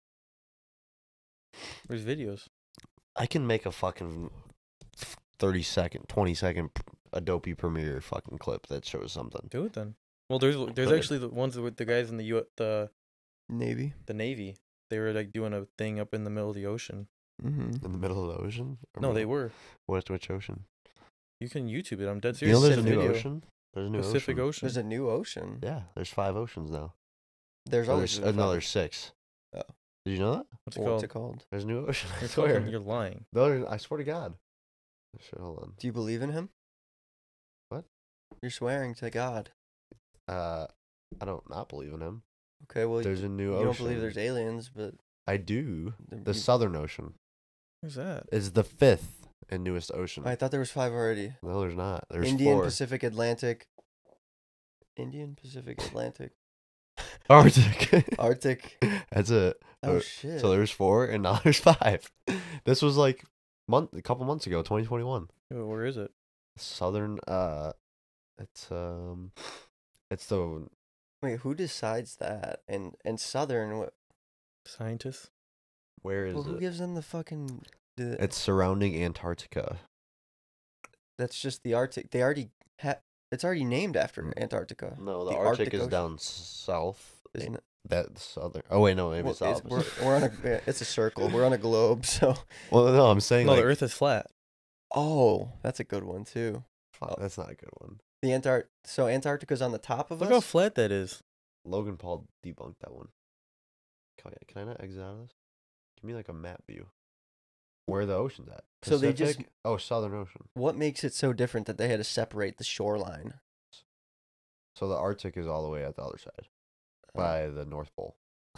There's videos. I can make a fucking thirty second, twenty second Adobe Premiere fucking clip that shows something. Do it then. Well, there's there's Good. actually the ones with the guys in the U the Navy. the Navy. They were like doing a thing up in the middle of the ocean. Mm-hmm. In the middle of the ocean? Or No, they middle- were. What, which ocean? You can YouTube it. I'm dead You know serious. there's a Pacific new video. ocean? There's a new Pacific ocean. Ocean. There's a new ocean. Yeah, there's five oceans now. There's Or always there's, been uh, no, five. there's six. Oh. Did you know that? What's it What's called? it called? There's a new ocean. I You're, swear. fucking- you're lying. No, there- I swear to God. Shit, hold on. Do you believe in him? What? You're swearing to God. Uh, I don't not believe in him. Okay, well, There's you, a new you ocean. don't believe there's aliens, but I do. there- The you- Southern Ocean Where's that? is the fifth and newest ocean. I thought there was five already. No, there's not. There's Indian, four. Pacific, Atlantic. Indian, Pacific, Atlantic, Arctic. Arctic. That's it. Oh Uh, shit! So there's four, and now there's five. This was like month, a couple months ago, twenty twenty-one. Yo, Where is it? Southern. Uh, it's um, it's the Wait, who decides that? And and Southern, what? Scientists. where is Well, who it? gives them the fucking? The, It's surrounding Antarctica. that's just the Arctic. They already ha- It's already named after Mm. Antarctica. No, the, The Arctic, Arctic is Ocean. down s- south. Isn't it? That's southern. Oh wait, no, maybe Well, it's the it's- opposite. we're, we're on a. yeah, It's a circle. We're on a globe. So. Well, no, I'm saying No, like, the Earth is flat. Oh, that's a good one too. fuck, that's not a good one. The Antart. So Antarctica's on the top of Look how us. flat that is. Logan Paul debunked that one. Can I, can I not exit out of this? Give me like a map view. Where are the oceans at? So they just- Pacific? Oh, Southern Ocean. What makes it so different that they had to separate the shoreline? So the Arctic is all the way at the other side, Uh, by the North Pole.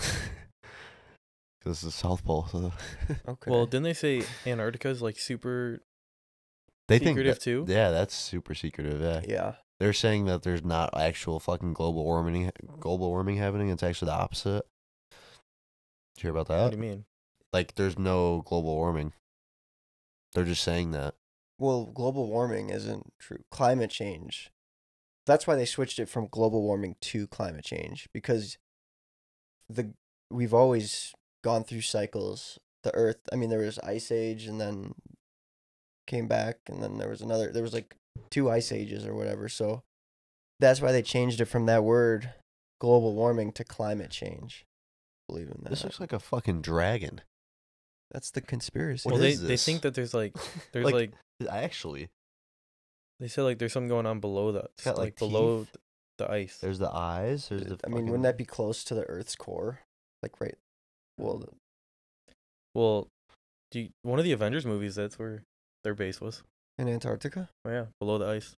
Because it's the South Pole. So Okay. Well, didn't they say Antarctica is like super they think secretive that- too? Yeah, that's super secretive. Yeah. yeah. They're saying that there's not actual fucking global warming, global warming happening. It's actually the opposite. Did you hear about that? What do you mean? Like, there's no global warming. They're just saying that. Well, global warming isn't true. Climate change. That's why they switched it from global warming to climate change, because the we've always gone through cycles. The Earth, I mean, there was ice age and then came back, and then there was another. There was like two ice ages or whatever. So that's why they changed it from that word global warming to climate change. believe in that. This looks like a fucking dragon. That's the conspiracy. What well, they is they this? think that there's like there's like, Like, actually, they said like there's something going on below that, got, like, like, below teeth. the ice. there's the eyes. There's the. I mean, wouldn't that be close to the Earth's core? Like right. Well, the, Well, do you, one of the Avengers movies, that's where their base was. in Antarctica. Oh yeah, below the ice.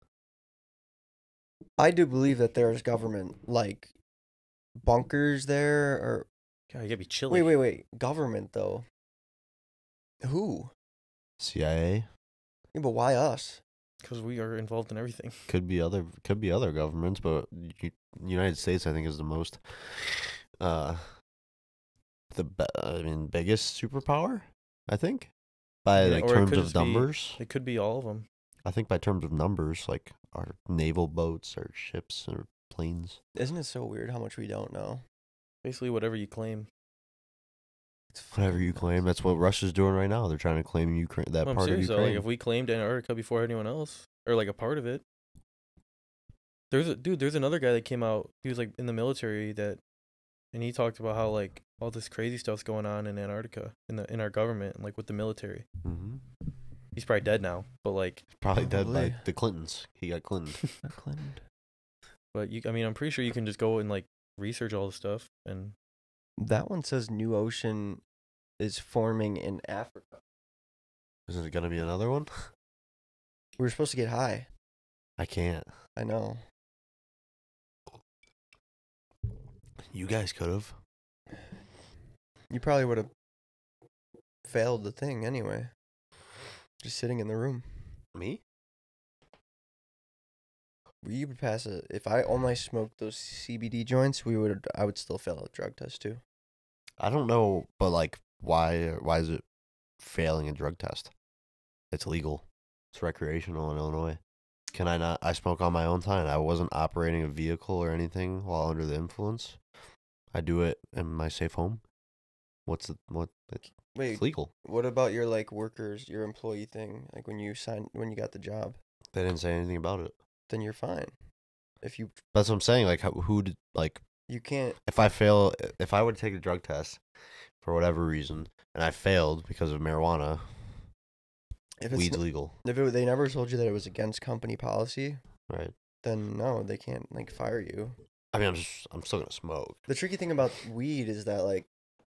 I do believe that there's government like bunkers there, or God, you gotta be chilly. wait, wait, wait, government though. Who? C I A? Yeah, but why us? Because we are involved in everything. Could be other. Could be other governments, but U- United States, I think, is the most. Uh. The be- I mean, biggest superpower. I think. By Yeah, like or it terms could of just be- numbers. It could be all of them. I think by terms of numbers, like our naval boats, our ships, or planes. Isn't it so weird how much we don't know? Basically, whatever you claim. It's Whatever fucking you claim, nuts. that's what Russia's doing right now. They're trying to claim Ukraine, that No, I'm part of serious though. Ukraine. Like, if we claimed Antarctica before anyone else, or like a part of it, there's a dude. There's another guy that came out. He was like in the military that, and he talked about how like all this crazy stuff's going on in Antarctica in the in our government and like with the military. hmm He's probably dead now, but like, Probably dead by Probably. the Clintons. He got Clinton. Not Clinton. but you. I mean, I'm pretty sure you can just go and like research all the stuff and That one says new ocean is forming in Africa. Isn't it gonna be another one? We were supposed to get high. I can't. I know. You guys could have. You probably would have failed the thing anyway. Just sitting in the room. Me? We would pass it. If I only smoked those C B D joints, we would. I would still fail a drug test too. I don't know, but like, why? Why is it failing a drug test? It's legal. It's recreational in Illinois. Can I not? I smoke on my own time. I wasn't operating a vehicle or anything while under the influence. I do it in my safe home. What's the what? It's, Wait, it's legal. what about your like workers, your employee thing? Like when you signed, when you got the job, They didn't say anything about it. then you're fine. If you That's what I'm saying. Like, how, who did like? you can't. If I fail, if I would take a drug test for whatever reason, and I failed because of marijuana, If it's weed's n- legal, if it, they never told you that it was against company policy, right? then no, they can't like fire you. I mean, I'm just, I'm still gonna smoke. The tricky thing about weed is that like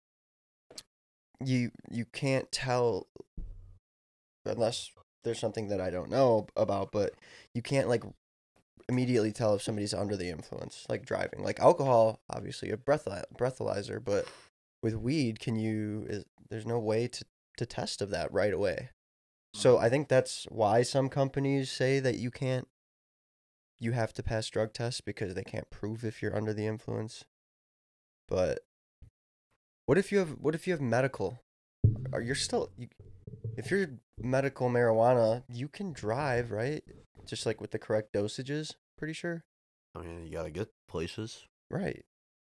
you you can't tell unless there's something that I don't know about, but you can't like immediately tell if somebody's under the influence, like driving. Like alcohol, obviously a breath breathalyzer, but with weed, can you? Is there's no way to to test of that right away. So I think that's why some companies say that you can't. You have to pass drug tests because they can't prove if you're under the influence. But what if you have what if you have medical? Are you're still you, if you're medical marijuana, you can drive, right? Just like with the correct dosages, pretty sure. I mean, you gotta get places. Right.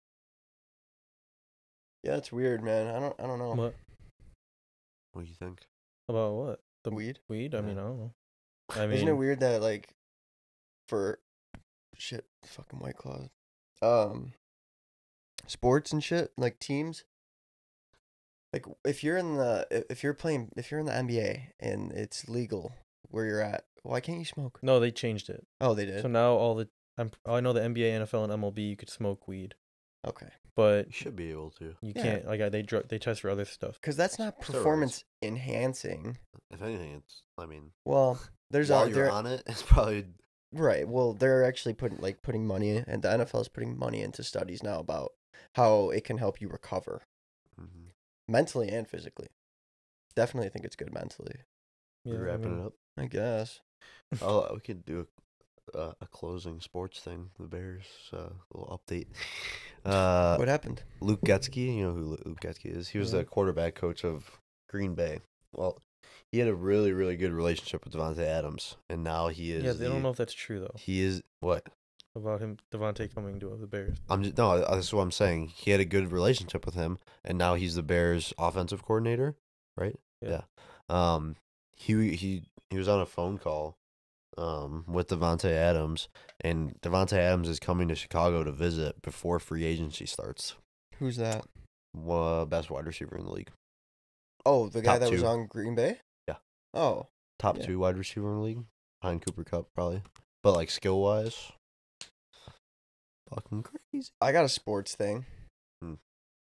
Yeah, it's weird, man. I don't I don't know. what What do you think? about what the Weed? Weed? I mean, I don't know. I mean, Isn't it weird that like for shit fucking White Claws. Um sports and shit, like teams. Like if you're in the if- if you're playing if you're in the N B A and it's legal where you're at, why can't you smoke? No, they changed it. Oh, they did. So now all the I'm I know the N B A, N F L, and M L B you could smoke weed, Okay. but You should be able to. you Yeah. can't. Like I, they dr- they test for other stuff. Cuz that's not Steroids. performance enhancing. If anything, it's. I mean, Well, there's while a, you're there, on it, it's probably. right. Well, they're actually putting like putting money and the N F L is putting money into studies now about how it can help you recover Mm-hmm. mentally and physically. Definitely think it's good mentally. We're I wrapping mean, it up. I guess. Oh, we could do a, uh, a closing sports thing. The Bears, uh, little update. Uh, What happened? Luke Getzky, you know who Lu- Luke Getzky is. He was the Yeah. quarterback coach of Green Bay. Well, he had a really, really good relationship with Devontae Adams, and now he is. Yeah, they the- don't know if that's true though He is what? about him Devontae coming to the Bears. I'm just no. That's what I'm saying. He had a good relationship with him, and now he's the Bears' offensive coordinator, right? Yeah. Um, he he he was on a phone call, um, with Devontae Adams, and Devontae Adams is coming to Chicago to visit before free agency starts. Who's that? Uh, best wide receiver in the league. Oh, the guy Top that was two. on Green Bay? Yeah. Oh. Top Yeah. two wide receiver in the league. Behind Cooper Cup, probably. But, like, skill-wise, fucking crazy. I got a sports thing. Hmm.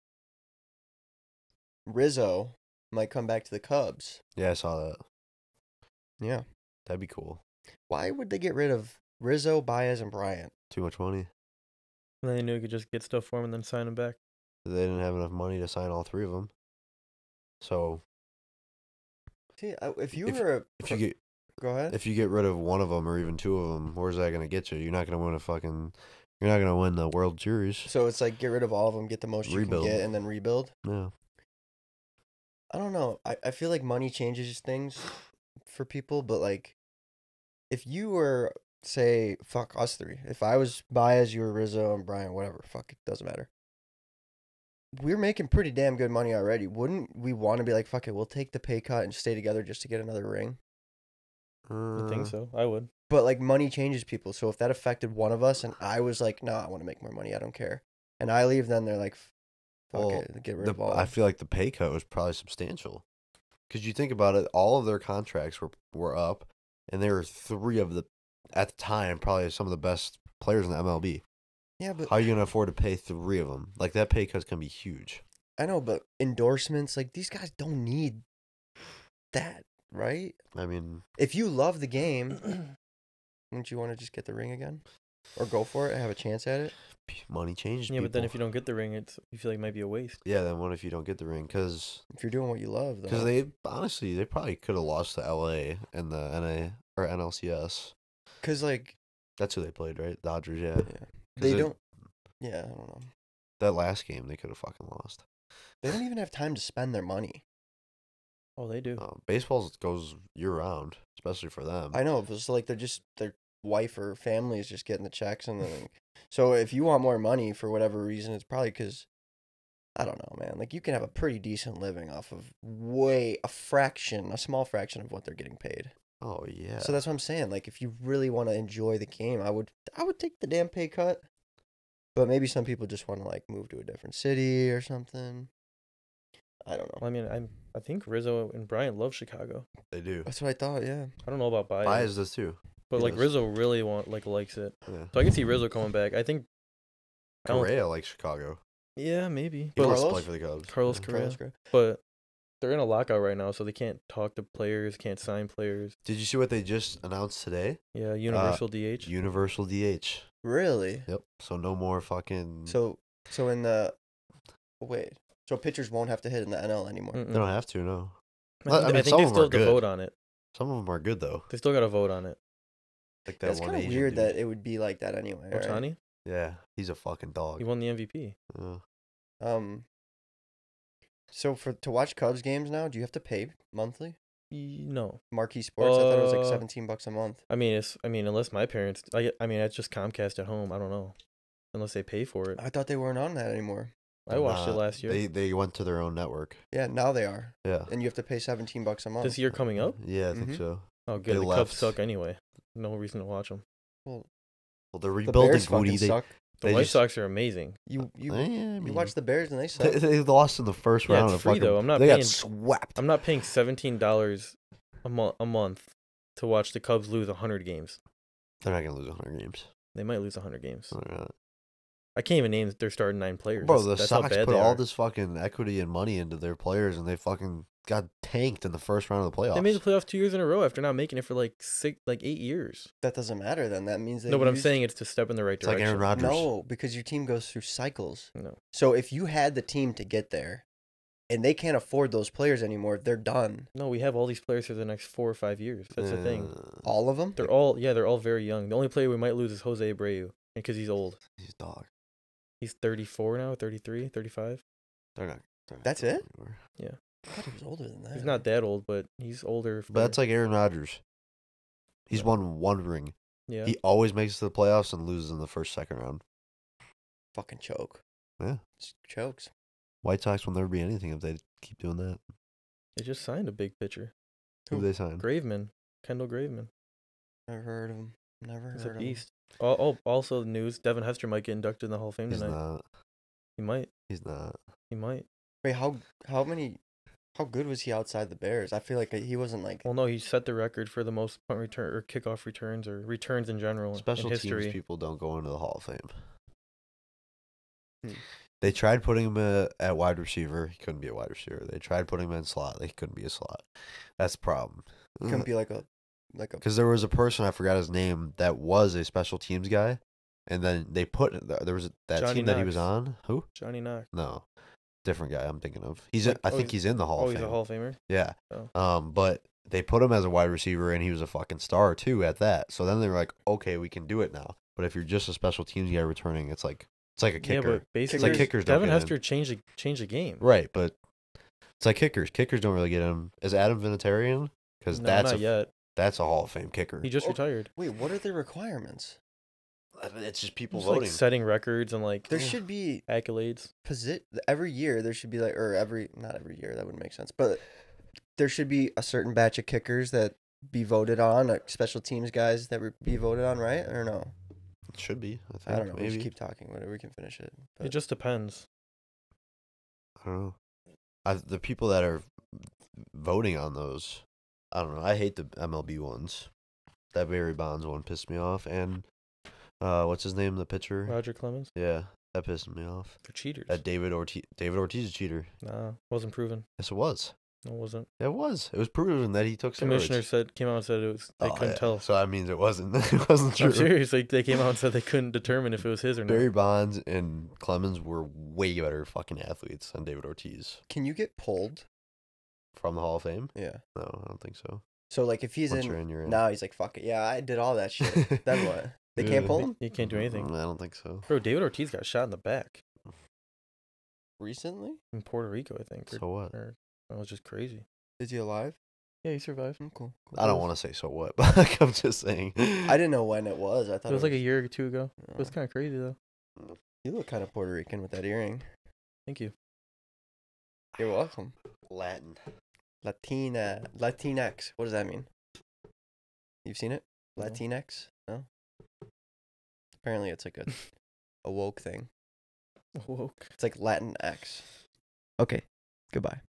Rizzo might come back to the Cubs. Yeah, I saw that. Yeah. That'd be cool. Why would they get rid of Rizzo, Baez, and Bryant? Too much money. And then they knew you could just get stuff for him and then sign him back. They didn't have enough money to sign all three of them. So, See, I- if you If- were a... if you get Go ahead. if you get rid of one of them or even two of them, where's that gonna get you? You're not gonna win a fucking. You're not gonna win the World Series. So it's like get rid of all of them, get the most you Rebuild. can get, and then rebuild? No. I don't know. I, I feel like money changes things for people, but like, if you were, say, fuck us three. If I was Baez, you were Rizzo, and Brian, whatever. Fuck, it doesn't matter. We're making pretty damn good money already. Wouldn't we want to be like, fuck it, we'll take the pay cut and stay together just to get another ring? I think Uh, so. I would. But like, money changes people. So if that affected one of us and I was like, no, I want to make more money, I don't care. And I leave, then they're like, fuck Well, it, get rid the- of all. I feel like the pay cut was probably substantial. Because you think about it, all of their contracts were, were up, and there were three of the, at the time, probably some of the best players in the M L B. yeah, but How are you going to afford to pay three of them? Like, that pay cut's going to be huge. I know, but endorsements, like these guys don't need that, right? I mean, If you love the game, wouldn't you want to just get the ring again? Or go for it and have a chance at it? p- money changes Yeah, but then if people. you don't get the ring, it's you feel like it might be a waste. Yeah, then what if you don't get the ring? Because If you're doing what you love, though. they, honestly, they probably could have lost to L A and the N A, or N L C S. Because, like, That's who they played, right? Dodgers, yeah. yeah. They it- don't, yeah, I don't know. That last game, they could have fucking lost. They don't even have time to spend their money. Oh, they do. Uh, baseball goes year round, especially for them. I know, but it's like they're just, their wife or family is just getting the checks. And then, like, so if you want more money for whatever reason, it's probably because, I don't know, man. Like, you can have a pretty decent living off of way, a fraction, a small fraction of what they're getting paid. Oh yeah. So that's what I'm saying. Like, if you really want to enjoy the game, I would, I would take the damn pay cut. But maybe some people just want to like move to a different city or something. I don't know. Well, I mean, I I think Rizzo and Bryant love Chicago. they do. That's what I thought. Yeah. I don't know about Baez, Baez does too. but he like does. Rizzo really want like likes it. Yeah. So I can see Rizzo coming back. I think. I don't- Correa likes Chicago. Yeah, maybe. He But wants to Carlos? play for the Cubs. Carlos Yeah. Correa. Carlos Correa. But they're in a lockout right now, so they can't talk to players, can't sign players. Did you see what they just announced today? Yeah, universal D H. Universal D H. Really? Yep. So no more fucking. So, so in the, wait, so pitchers won't have to hit in the N L anymore. Mm-mm. they don't have to. No. I Well, think, I mean, I think some they of 'em still are have to good. vote on it. Some of them are good though. They still got to vote on it. Like that That's one kind of Asian weird dude. that it would be like that anyway. right? Ohtani, Yeah, he's a fucking dog. he won the M V P. Yeah. Um. So for to watch Cubs games now, do you have to pay monthly? Y- No, Marquee Sports, I thought it was like Uh, seventeen bucks a month. I mean it's. I mean unless my parents. I. I mean it's just Comcast at home. I don't know, unless they pay for it. I thought they weren't on that anymore. I watched it Nah, last year. They they went to their own network. Yeah, now they are, Yeah. and you have to pay seventeen bucks a month. This year coming up. Yeah, I think Mhm. so. Oh, good. They The left. Cubs suck anyway. No reason to watch them. Well, Well, they're the rebuilding. Bears Woody. fucking They, suck. The They White just- Sox are amazing. You you Eh, I you mean, watch the Bears and they They, suck. they lost in the first Yeah, round. it's of free, fucking, though. I'm not They paying- got swept. I'm not paying seventeen dollars a month a month to watch the Cubs lose a hundred games. They're not gonna lose one hundred games. They might lose a hundred games. No, they're not. I can't even name their starting nine players. Bro, That's, the that's how Sox bad put they all are. this fucking equity and money into their players, and they fucking got tanked in the first round of the playoffs. They made the playoffs two years in a row after not making it for like six, like eight years. That doesn't matter then. That means they No, but I'm used- saying it's to step in the right it's like direction. Aaron Rodgers. no, because your team goes through cycles. No, So if you had the team to get there, and they can't afford those players anymore, they're done. no, we have all these players for the next four or five years. That's the thing. Uh, All of them. They're all, yeah, they're all very young. The only player we might lose is Jose Abreu because he's old. He's a dog. He's thirty-four now, thirty-three, thirty-five. They're not. They're not That's going it? anywhere. I thought he was older than that. He's not that old, but he's older. But that's for- like Aaron Rodgers. He's Yeah. won one ring. yeah. He always makes it to the playoffs and loses in the first, second round. fucking choke. Yeah. Just chokes. White Sox will never be anything if they keep doing that. They just signed a big pitcher, Who Who? they signed? Graveman, Kendall Graveman. Never heard of him. Never He's heard a of him. beast. Oh, oh, also news: Devin Hester might get inducted in the Hall of Fame He's tonight. not. He might. He's not. He might. Wait, how how many? How good was he outside the Bears? I feel like he wasn't like. Well, no, he set the record for the most punt return or kickoff returns or returns in general Special in history. teams people don't go into the Hall of Fame. Hmm. They tried putting him uh, at wide receiver. He couldn't be a wide receiver. They tried putting him in slot. He couldn't be a slot. That's the problem. Couldn't be like a like a. Because there was a person, I forgot his name, that was a special teams guy. And then they put, there was that Johnny team that he was Knox. on. Who? Johnny Knox. No. Different guy I'm thinking of. He's, Like, in, I oh, think he's- he's in the Hall Oh, of he's Fame. a Hall of Famer. Yeah. Oh. Um, but they put him as a wide receiver, and he was a fucking star too at that. So then they were like, okay, we can do it now. But if you're just a special teams guy returning, it's like it's like a kicker, Yeah, but basically, like kickers don't Devin get in. Hester changed the changed the game. right? But it's like kickers. Kickers don't really get him. Is Adam Vinatieri? Because No, that's not a yet. that's a Hall of Fame kicker. He just Oh, retired. Wait, what are the requirements? It's just people Just voting. like setting records and like There should be accolades. posi- every year. There should be like, or every not every year. That wouldn't make sense. But there should be a certain batch of kickers that be voted on, like special teams guys that would be voted on, right? Or no? It should be. I, think, I don't know. We Maybe. just keep talking. Whatever, we can finish it. But It just depends. I don't know. I, the people that are voting on those, I don't know. I hate the M L B ones. That Barry Bonds one pissed me off, and uh, what's his name, the pitcher? Roger Clemens. Yeah, that pissed me off. They're cheaters. That David Ortiz. David Ortiz is a cheater. Nah, wasn't proven. Yes, it was. No, it wasn't. It was. It was proven that he took steroids. Commissioner said came out and said it was. They Oh, couldn't yeah. tell. So that means it wasn't. It wasn't true. I'm serious. Like they came out and said they couldn't determine if it was his or not. Barry Bonds and Clemens were way better fucking athletes than David Ortiz. can you get pulled? From the Hall of Fame? Yeah. No, I don't think so. So like, if he's Once in, you're in, you're in. now he's like, fuck it. Yeah, I did all that shit. Then what? They Yeah. can't pull him You can't do anything. Mm, I don't think so. Bro, David Ortiz got shot in the back recently. in Puerto Rico, I think. Or, So what? or, that was just crazy. Is he alive? Yeah, he survived. Mm, cool. cool. I don't want to say so what, but like, I'm just saying. I didn't know when it was. I thought It was like a year or two ago. It was Oh. kind of crazy though. You look kind of Puerto Rican with that earring. Thank you. You're welcome. Latin. Latina, Latinx. What does that mean? You've seen it? No. Latinx? No. Apparently, it's like a a woke thing. Woke. It's like Latin X. Okay. Goodbye.